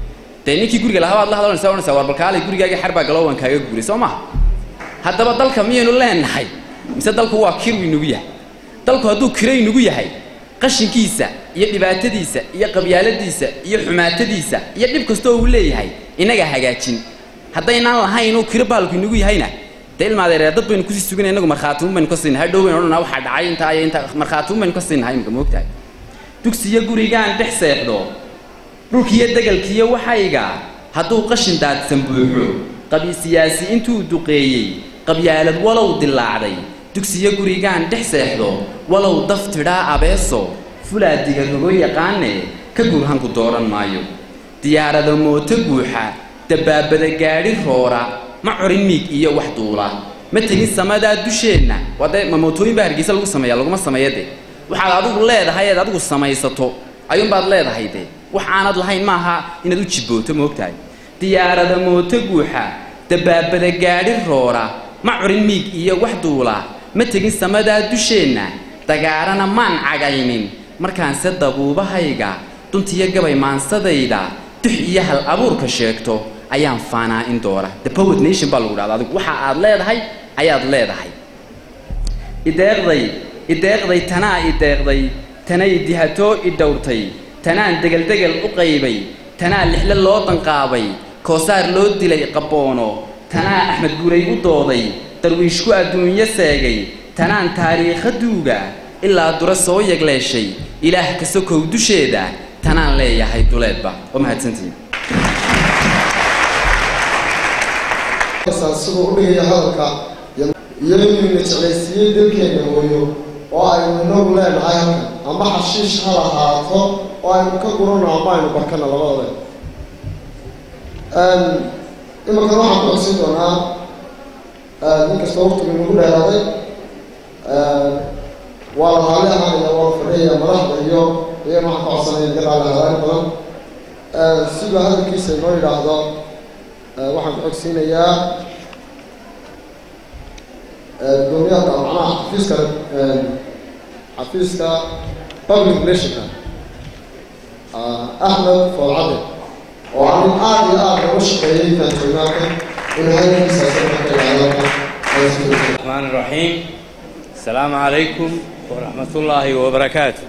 ninkii guriga lahaa baad la hadlanaysaa war balkaalay gurigaaga xarbaa galo waan kaaga guuray soo maaha haddaba dalka miyaynu leenahay mise dalku waa kir inagu yahay dalku hadduu kiro inagu yahay qashinkiisa iyo dhibaatadiisa iyo qabyaaladiisa iyo xumaatadiisa iyo dhib kastoo uu leeyahay inaga hagaajin haddaynaan lahayn inuu kiro baalku inagu yahayna dee ilmaadeer dad baynu kusii sugan inagu markhaatiun baynu ka siinahay hadhow baynu odhanaa waxaa dhacay intaa iyo intaa markhaatiun baynu ka siinahay imika moogtahay dugsiyo gurigaan dhex seexdo dhulkiiyo degalkiiyo waxayga hadduu qashin daadsan buuxo qabi siyaasi intuu duqeeyey qabyaalad walow dilaacday dugsiyo gurigaan dhex seexdo walow daf tidhaa abeeso fulaadiga rogo yaqaane ka gurhanku dooran maayo diyaarada mooto buuxa dabaabada gaadhi roora ma corin miig iyo wax duula ma tegin samadaa dusheenna wadee ma mootooyin baa hargeysa lagu sameeyaa laguma sameeyade waxaad adigu leedahay eed adigu samaysato ayuunbaad leedahay dee wax aanad lahayn maaha inaad u jibbooto moogtahay diyaarada mooto buuxa dabaabada gaadhi roora ma corin miig iyo wax duula ma tegin samadaa dusheenna dagaarana maan cagaynin markaanse dabuubahayga duntiyo gabay maansadayda dux iyo hal abuurka sheegto ayaan faanaa in doora the poet nation baa lagu dhahdaa adigu waxa aad leedahay ayaad leedahay ideeqday tanaa ideeqday tanay dihatoo idhowrtay tanaan degeldegel u qaybay tanaa lixle loo danqaabay koosaar loo dilay qaboono tanaa axmed guuray u dooday darwiishku adduunyo seegay tanaan taariikha duuga ilaa dura soo yegleeshay ilaah ka sokow dusheeda tanaan leeyahay duleedba oo mahadsantiin siduu u dhigaya hadalka iyo inuu jeclaysiiyey dalkeena hooyo oo aynu inagu leenahay halkan ama xashiish ha lahaato oo aynu ka gurano ama aynu barkana labadaba imankan waxaan ku codsin doonaa nin kasta waqtigu inagu dheeraaday waa la raali ahaanaya waa la fadhiyaya madaxda iyo iyagana waxaan ka codsanaya naga raali ahaan badan sida hadalkiisa inoo yidhaahdo waxaan ku codsiinayaa gudoomiyaha macnaha xafiiska public relationka axmed foolcade oo arin aad iyo aad uga shaqeeyay faantoynaaka inuu hadalkiisa الرحمن الرحيم السلام عليكم ورحمة الله وبركاته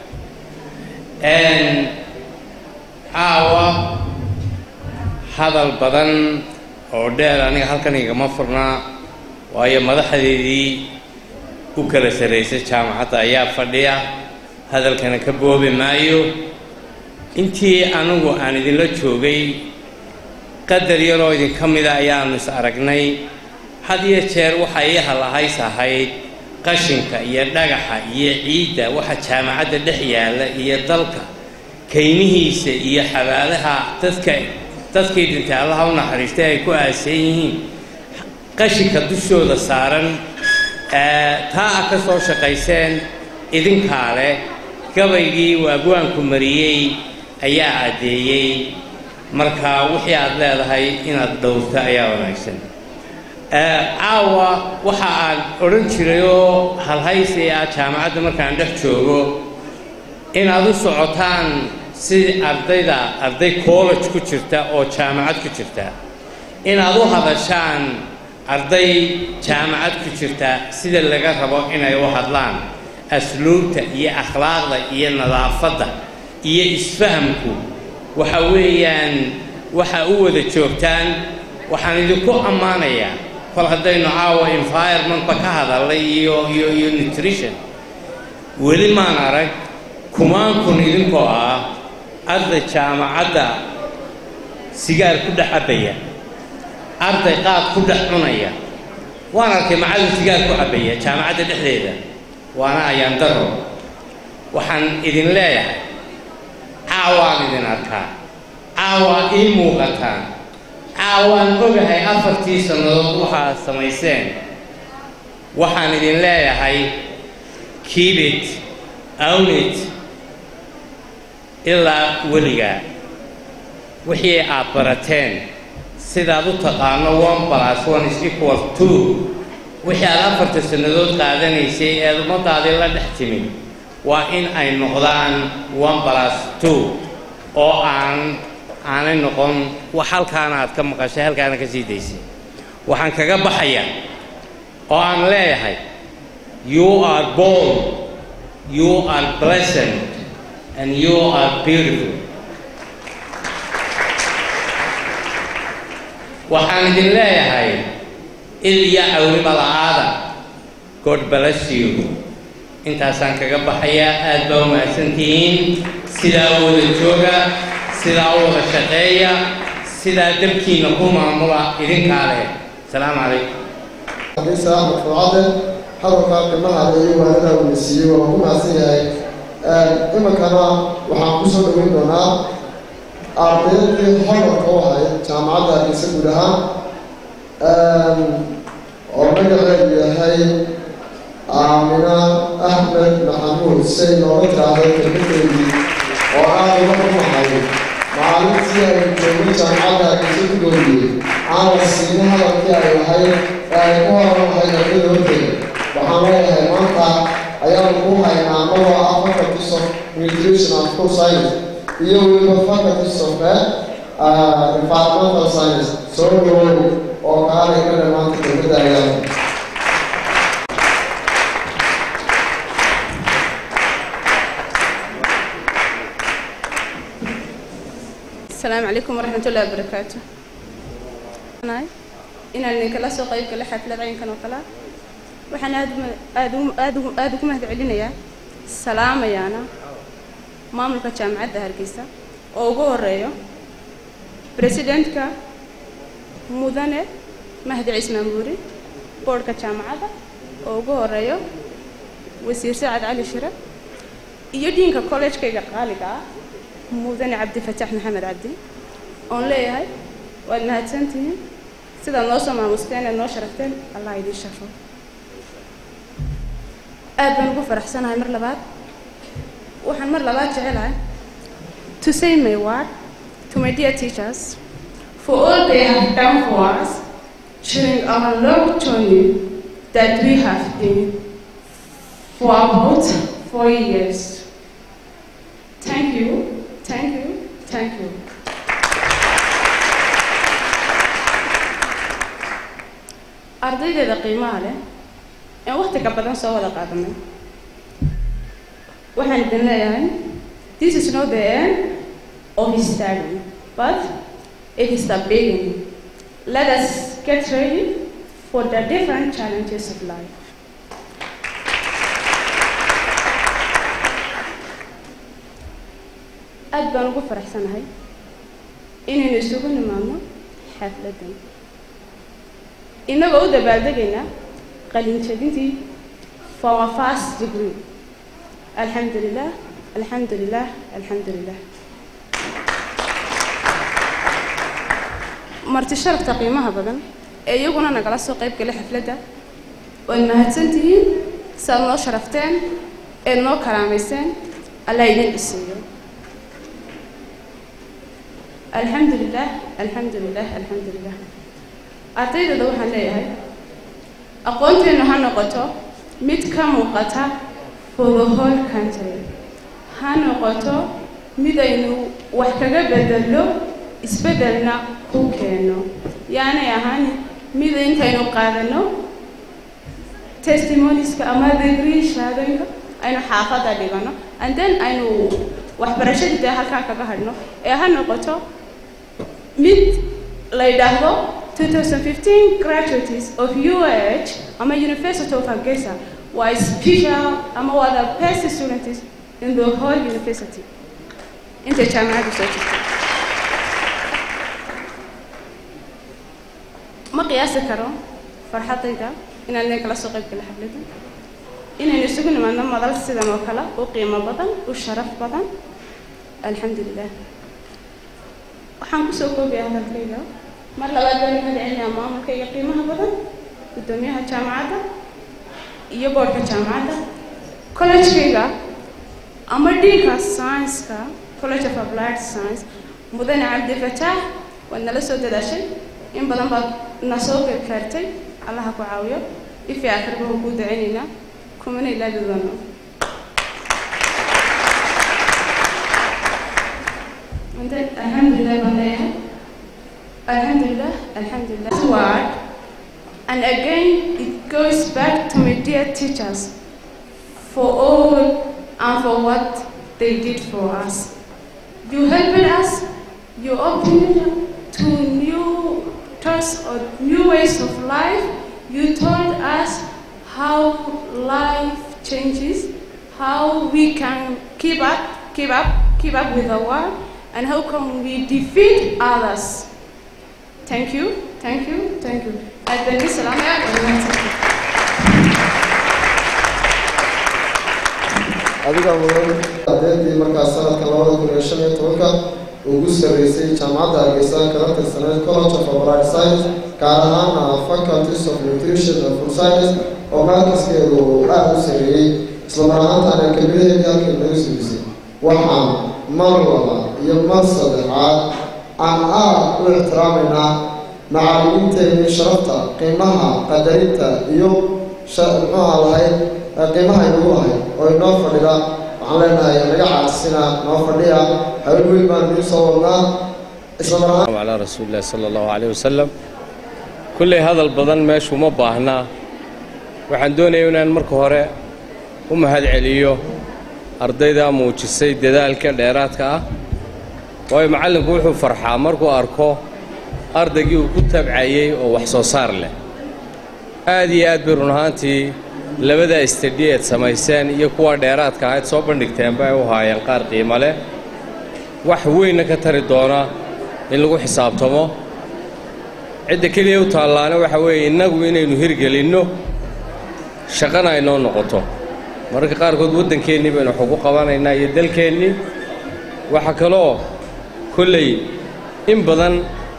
عاوة هذا البدن ودير أنا هالكني كما فرنا وهي مدحدي وكلا سريسة شام حتى أيام فردية هذا الكنا كبوب مايو أنتي أنا دلنا شوقي قدر يروي كم إذا أيام نسأرقني هذه الشيء وحيها لهاي سهيد قشنك يدقها يعيدة واحد جامعة الدحية يضلك كينه يحبالها تذكير انت الله ونحرشتها يكون أسيهين قشنك دشو ذا صارن تا أكسو شقيسين إذن كالي قبيلي وأبوان كمريي أيا عديي مركا وحي عدلا هاي إن الدولة أيا ونعيسين caawa waxa aan odhan jirayo halhaysiga jaamacadda markaan dhex joogo inaad u socotaan si arday college ku jirta oo jaamacad ku jirta inaad u hadashaan arday jaamacad ku jirta sida laga rabo inay u hadlaan asluubta iyo akhlaaqda iyo nadaafadda iyo isfahamku waxa weeyaan waxa u wada joogtaan waxaan idinku ammaanayaa fal haddaynu caawa environment ka hadalay iyo nutrition weli maan arag kumaankun idinkoo ah arday jaamacadda sigaar ku dhex cabaya arday qaad ku dhex cunaya waan arkay macallin sigaar ku cabaya jaamacadda dhexdeeda waana ayaan daro waxaan idin leeyahay caawaan idin arkaa caawaa ii muuqataan caawaan ogahay 4 sannadood waxaad samayseen waxaan idin leeyahay keep it own it ilaa weligaa wixii aad barateen sidaad u taqaano 1+1=2 wixii aad 4 sannadood qaadanaysay ee ummadaadii la dhex timid waa in ay noqdaan 1+2 oo aan aanay noqon wax halkaana aad ka maqashay halkaana ka sii daysay waxaan kaga baxayaa oo aan leeyahay you are bold, you are pleasant, and you are beautiful. waxaan idin leeyahay ilya awriba la'aada God bless you intaasaan kaga baxayaa aad baa u mahadsantihiin sidaa u wada jooga sidaa u wada shaqeeya sidaa dalkiina ku maamula idinkaa leh asalaamu calaykum حديث مرفوعات حضرتك كما هذه وهذا المسيء وكما سيء إما كان وحنقص من هنا أعطيت حضر قوها جامعة يسكولها ورجع هاي آمنة أحمد محمود سيد نورت هذا الكلام وأنا بقول هاي معلومة سيء جامعة يسكولها أنا السنة هذا هاي waxaan leeyahay maanta ayaan ku haynaa magaca Faculties of Nutrition and Food Science iyo weliba Faculties of Environmental Science soo dhawow oo kaalay ka dhamaanta kelmadda ayaan السلام عليكم ورحمة الله وبركاته إن النكلا سوق يبقى لحفلة عين كانوا كلا وحنا أدوكم هذا علينا سلام يا أنا مملكة جامعة هرقيسة أوجو الرئيو بريسيدنت كا مدنة مهدي عيسى ماموري بورد كجامعة أوجو الرئيو وزير سعد علي شرف يدين ككوليج كي قالي كا مدنة عبد الفتاح محمد عبدي أون ليه هاي وأنها تنتهي sida noo soo maamusteen noo sharafteen Allah idin shafo aad baan ugu faraxsanahay mar labaad waxaan mar labaad jecelahay to say my word to my dear teachers for all they have done for us during our long journey that we have been for about 4 years. Thank you, thank you, thank you. ardayda qiimaha leh ee waqtiga badan soo wada qaadanay waxaan idin leeyahay this is not the end of study but it is the beginning. Let us get ready for the different challenges of life. aad baan ugu faraxsanahay inaynu isugu nimaadno xafladan inagoo u dabaaldegayna qalinjabintii for our first degree. Alhamdulillah, alhamdulillah, alhamdulillah. marti sharafta qiimaha badan ee iyaguna nagala soo qayb galay xafladda oo mahadsantihiin saad noo sharafteen ee noo karaamayseen Allah idin dhisiyo. alhamdulillah, alhamdulillah, alhamdulillah. ardayda waxaan leeyahay aqoonteenu ha noqoto mid ka muuqata for the whole country ha noqoto mid aynu wax kaga bedelo isbedelna ku keeno yaani ahaan mid intaynu qaadano testimonies ama degree shahaadooyinka aynu xaafada dhigano and then aynu waxbarashada halka kaga hadhno ee ha noqoto mid la yiraahdo 2015 graduates of UOH ama University of Hargeisa were special ama were the best students in the whole university. Inta jaamacada soo jirtay. Ma qiyaasi karo farxadayda inaan kala soo qayb galay xafladda. Inaan isugu nimaadno madal sidan oo kale oo qiimo badan oo sharaf badan. Alhamdulillah. waxaan ku soo koobayaa hadalkayga mar labaad baan mahadcelinayaa maamulkayga qiimaha badan gudoomiyaha jaamacadda iyo boardka jaamacadda college-kayga ama deanka science-ka College of Applied Science mudane Cabdi Fataax waa nala soo dadaashay in badan baad na soo gaartay Allah ku caawiyo ifi aakhirka ku duceynayna kumana ilaahi doona Alhamdulillah, Alhamdulillah, Alhamdulillah. This word, and again it goes back to my dear teachers for all and for what they did for us. You helped us, you opened to new thoughts or new ways of life. You told us how life changes, how we can keep up with the world, and how can we defeat others. Thank you, thank you, thank you. adiga ardaydi markaas sanadka 2015 ugu sareysay jaamacadda Hargeysa kala tirsanay College of Applied Science gaar ahaan Faculties of Nutrition and Food Science oo markaskeedu aad u sareeyay isla markaana kamidayay halkii lagu sameeyay waxaan mar laba iyo mar saddexaad aan aad u ixtiraamayna macallimiinteena sharafta qiimaha qadarinta iyo sharafta lahayd qiimaha inuu lahayd oo inoo fadhida waxaan leenahay naga caasina noo fadhiya haween baan u soo wadnaa isla markaana ala rasuulillah sallallahu alayhi wasallam kulli hadal badan meeshu ma baahna waxaan doonayaa inaan marka hore u mahad celiyo ardayda muujisay dadaalka dheeraadka ah way macallinku wuxuu farxaa markuu arko ardaygii uu ku tabcayay oo wax soo saar leh aad iyo aad bay run ahaantii labada istadiyeed samayseen iyo kuwa dheeraadka ahayd soo bandhigteen bay u haayeen qaar qiimo leh wax weyn ka tari doona in lagu xisaabtamo cidda kaliya u taalaana waxa weeye inagu inaynu hirgelinno shaqana ay noo noqoto marka qaarkood waddankeennii baynu wax ugu qabanaynaa iyo dalkeennii waxa kaloo kulley in badan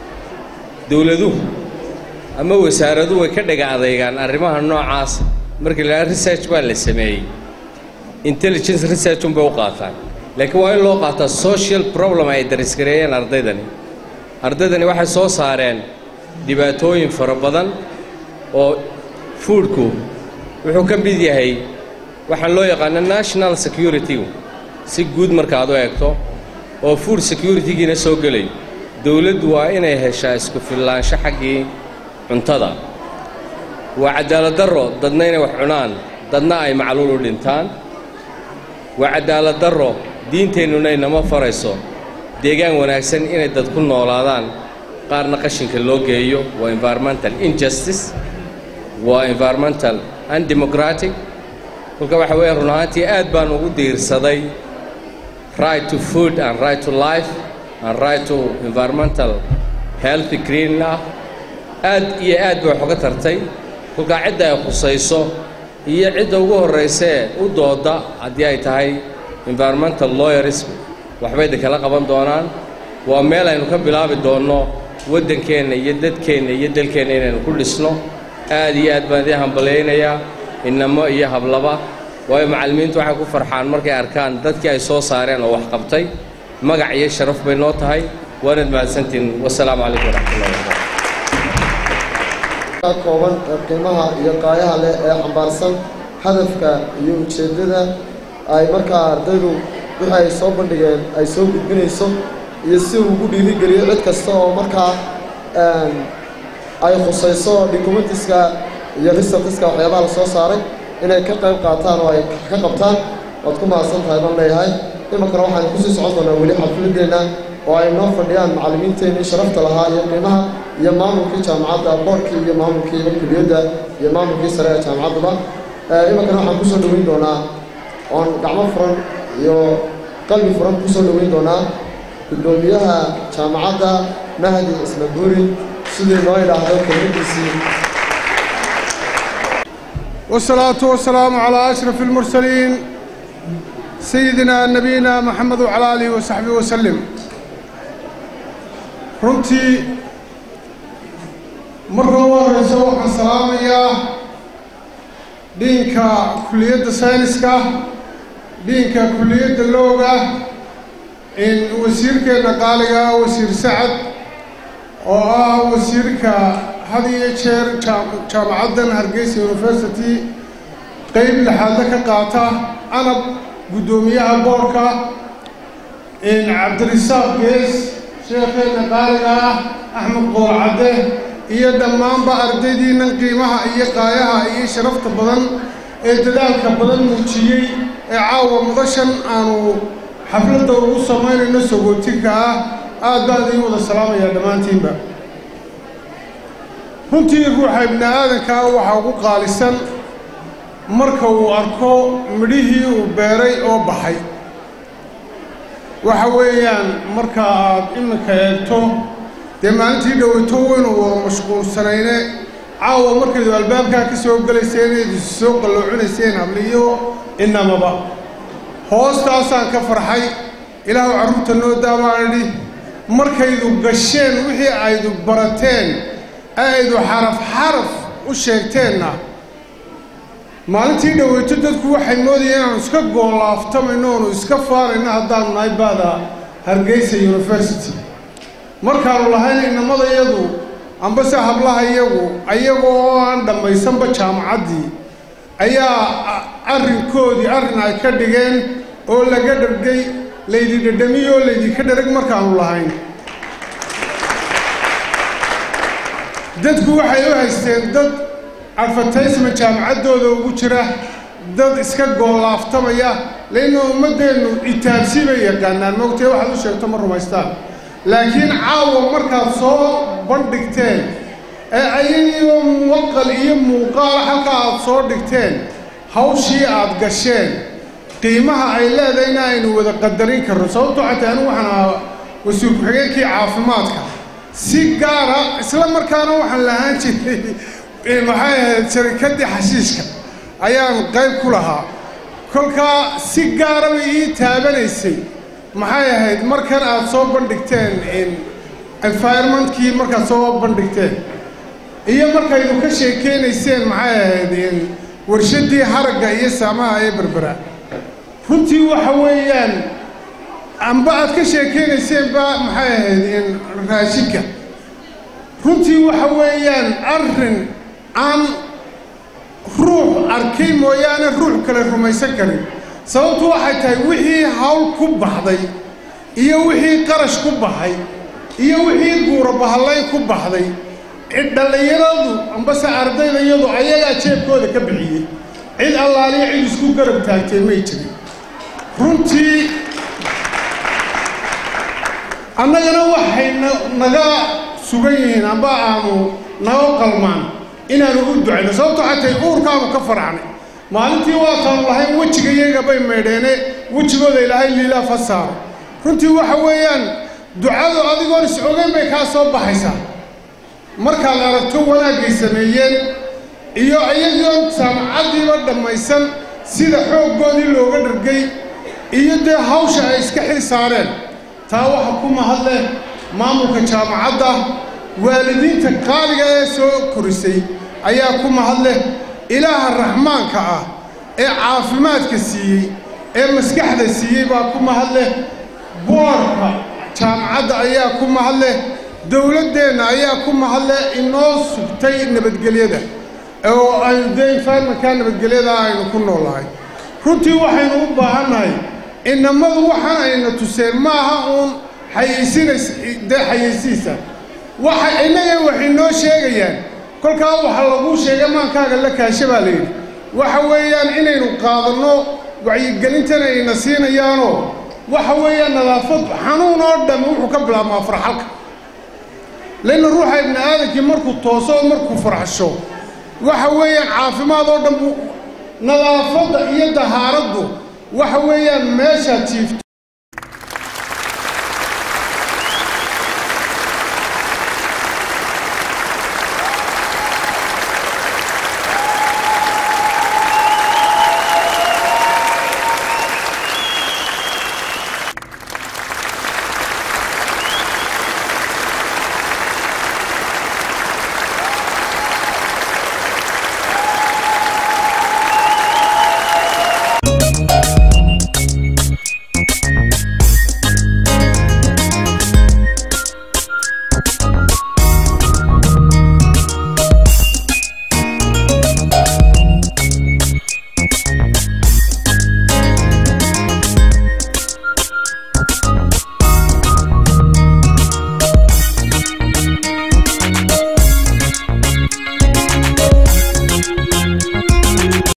dawladuhu ama wasaaraduhu way ka dhaga adaygaan arrimaha noocaas markii la research baa la sameeyey intelligence research un bay u qaataan laakiin waa in loo qaataa social problem ay darisgareeyeen ardaydani waxay soo saareen dhibaatooyin fara badan oo foodku wuxuu ka mid yahay waxaan loo yaqaano national security si guud markaad u eegto oo food security-giina soo gelay dawladdu waa inay heshaa isku filaansho xaggii cuntada waa cadaalad darro dadna inay wax cunaan dadna ay macluul u dhintaan waa cadaalad darro diinteennuna inama farayso deegaan wanaagsan inay dad ku noolaadaan qaarna qashinka loo geeyo waa environmental injustice waa environmental undemocratic kolka waxa weeye run ahaantii aad baan ugu diirsaday right to food and right to life and right to environmental healthy green aad iyo aad bay wax uga tartay kolka cidda ay khusayso iyo cidda ugu horreysee u dooda haddii ay tahay environmental lawyerism waxbay kala qaban doonaan waa meel aynu ka bilaabi doonno waddankeenna iyo dadkeenna iyo dalkeenna inaynu ku dhisno aad iyo aad baan idin hambaleynayaa inamo iyo hablaba waayo macallimiintu waxay ku farxaan markay arkaan dadkii ay soo saareen oo wax qabtay magac iyo sharaf bay noo tahay waanad mahadsantiin wassalaamu calaykum waraxmatullahi wabarakaatu kooban qiimaha iyo qaayaha leh ee xambaarsan hadafka iyo ujeedada ay markaa ardaydu wixii ay soo bandhigeen ay soo gudbinayso iyo si uu ugu dhiirigeliyo cid kasta oo markaa ay khusayso documentiska iyo researchska waxyaabaha la soo saaray inay ka qayb qaataan oo ay ka qabtaan waad ku mahadsan tahay baan leeyahay imankana waxaan kusii socon doonaa weli xafladeenna oo ay noo fadhiyaan macallimiinteennii sharafta lahaa iyo qiimaha iyo maamulkii jaamacadda boorkii iyo maamulkii kuliyadda iyo maamulkii sare ee jaamacadduba imankana waxaan kusoo dhaweyn doonaa oon gacmo furan iyo qalbi furan kusoo dhaweyn doonaa gudoomiyaha jaamacadda Mahdi Ismabuuri sidii noo yidhaahdo kelmadiisii والصلاة والسلام على أشرف المرسلين سيدنا نبينا محمد وعلى آله وصحبه وسلم runtii marka ugu horeysa waxaan salaamayaa dhiinka kulliyadda sayniska dhiinka kulliyadda looga in wasiirkeena qaaliga wasiir Sacad oo ah wasiirka had iyo jeer jaamacaddan Hargeysa University qayb laxaad ka qaata anab gudoomiyaha boorka إن عبد الرزاق قيس شيخنا قارئة أحمد قول عده إيه دمان بأرددي نقيمها إيه قايها إيه شرفت بدن إيه دلالك بدن مجيء عاو مدشن أنو حفلة دورو سمين النسو قلتك آدادي وذا السلام يا دمان تيمبا runtii ruuxa ibni aadanka waxa ugu qaalisan marka uu arko midhihii uu beeray oo baxay waxa weeyaan marka aad iminka eegto dee maalintii dhoweyto inuu wada mashquulsanayne caawa markaydu albaabkaa ka soo galayseen eedu soo qalloocunayseen habliyo inamaba hoostaasaan ka farxay ilaahu carruurta noo daabaan idhi markaydu gasheen wixii aydu barateen aydu xaraf xaraf u sheegteenna maalintii dhoweyto dadku waxay moodayeen inaanu iska goolaaftamayno oonu iska faarayno haddaanu nahay baada Hargeysa University markaanu lahayn inamada iyadu ambase hablaha ayagoo aan dhammaysanba jaamacaddii ayaa arrinkoodii arrin ay ka dhigeen oo laga dhargay laydi dhadhamiyoo laydi ka dharag markaanu lahayn dadku waxay u haysteen dad advertisement jaamacaddooda ugu jira dad iska goolaaftamaya leena ummadeennu itaabsi bay yaqaanaan moogtay waxaad u sheegto ma rumaystaan laakiin caawa markaad soo bandhigteen ee ayagoo muwaqal iyo muuqaal halka aad soo dhigteen hawshii aad gasheen qiimaha ay leedayna aynu wada qadarin karno sababtoo xataa anigu waxaan ahaa wasiir ku-xigeenkii caafimaadka si gaara isla markaana waxaan lahaan jiray maxay ahayd sharikaddii xashiishka ayaan qayb ku lahaa kolkaa si gaara bay ii taabanaysay maxay ahayd markan aad soo bandhigteen environmentkii markaad soo bandhigteen iyo markaydu ka sheekeynayseen maxay ahayd warshaddii haragga iyo saamaha ee berbera runtii waxa weeyaan amba aad ka sheekeynayseen ba maxay ahayd raashinka runtii waxa weeyaan arrin aan ruux arkay mooyaane ruux kale rumaysan karin sababtu waxay tahay wixii hawl ku baxday iyo wixii qarash ku baxay iyo wixii guura bahallayn ku baxday dhalinyaradu ambase ardayda iyadu ayagaa jeebkooda ka bixiyey cid allaaliya cid isku garab taagtay may jirin runtii annagana waxay naga sugan yihiin amba aanu naga qalmaan inaanu u ducayno sababtoo xatay uurkaanu ka faracnay maalintii waataanu lahayn wejiga iyaga bay meedheene wejigooda ilaahay liilaa fa saaro runtii waxa weeyaan ducadu adigoon is ogeyn bay kaa soo baxaysaa markaad aragto wanaagay sameeyeen iyo iyagiioo jaamacaddiiba dhammaysan sida xooggoodii looga dhargay iyo dee hawsha ay iska xil saareen taa waxa ku mahadleh maamulka jaamacadda waalidiinta qaaliga ee soo korisay ayaa ku mahadleh ilaaha raxmaanka ah ee caafimaadka siiyey ee maskaxda siiyey baa ku mahadleh boorka jaamacadda ayaa ku mahadleh dowladdeenna ayaa ku mahadleh inoo sugtay nabadgelyada oo aynu dee environmentka nabadgelyada aynu ku noolahay runtii waxaynu u baahannahay inamadu waxaan ayna tuseen maaha uun xayeysiisa innaga waxay noo sheegayaan kolkaa waxa lagu sheegay maankaaga la kaasha baa layidhi waxa weeyaan inaynu qaadanno wacyigelintana ayna siinayaanoo waxa weeyaan nadaafad xanuun oo dhan wuxuu ka bilaabmaa farxalka leanna ruuxa ibni aadankii markuu tooso oo markuu farxasho waxa weeyaan caafimaad oo dhan buu nadaafadda iyo dahaaraddu waxa weeyaan meeshaad jiifto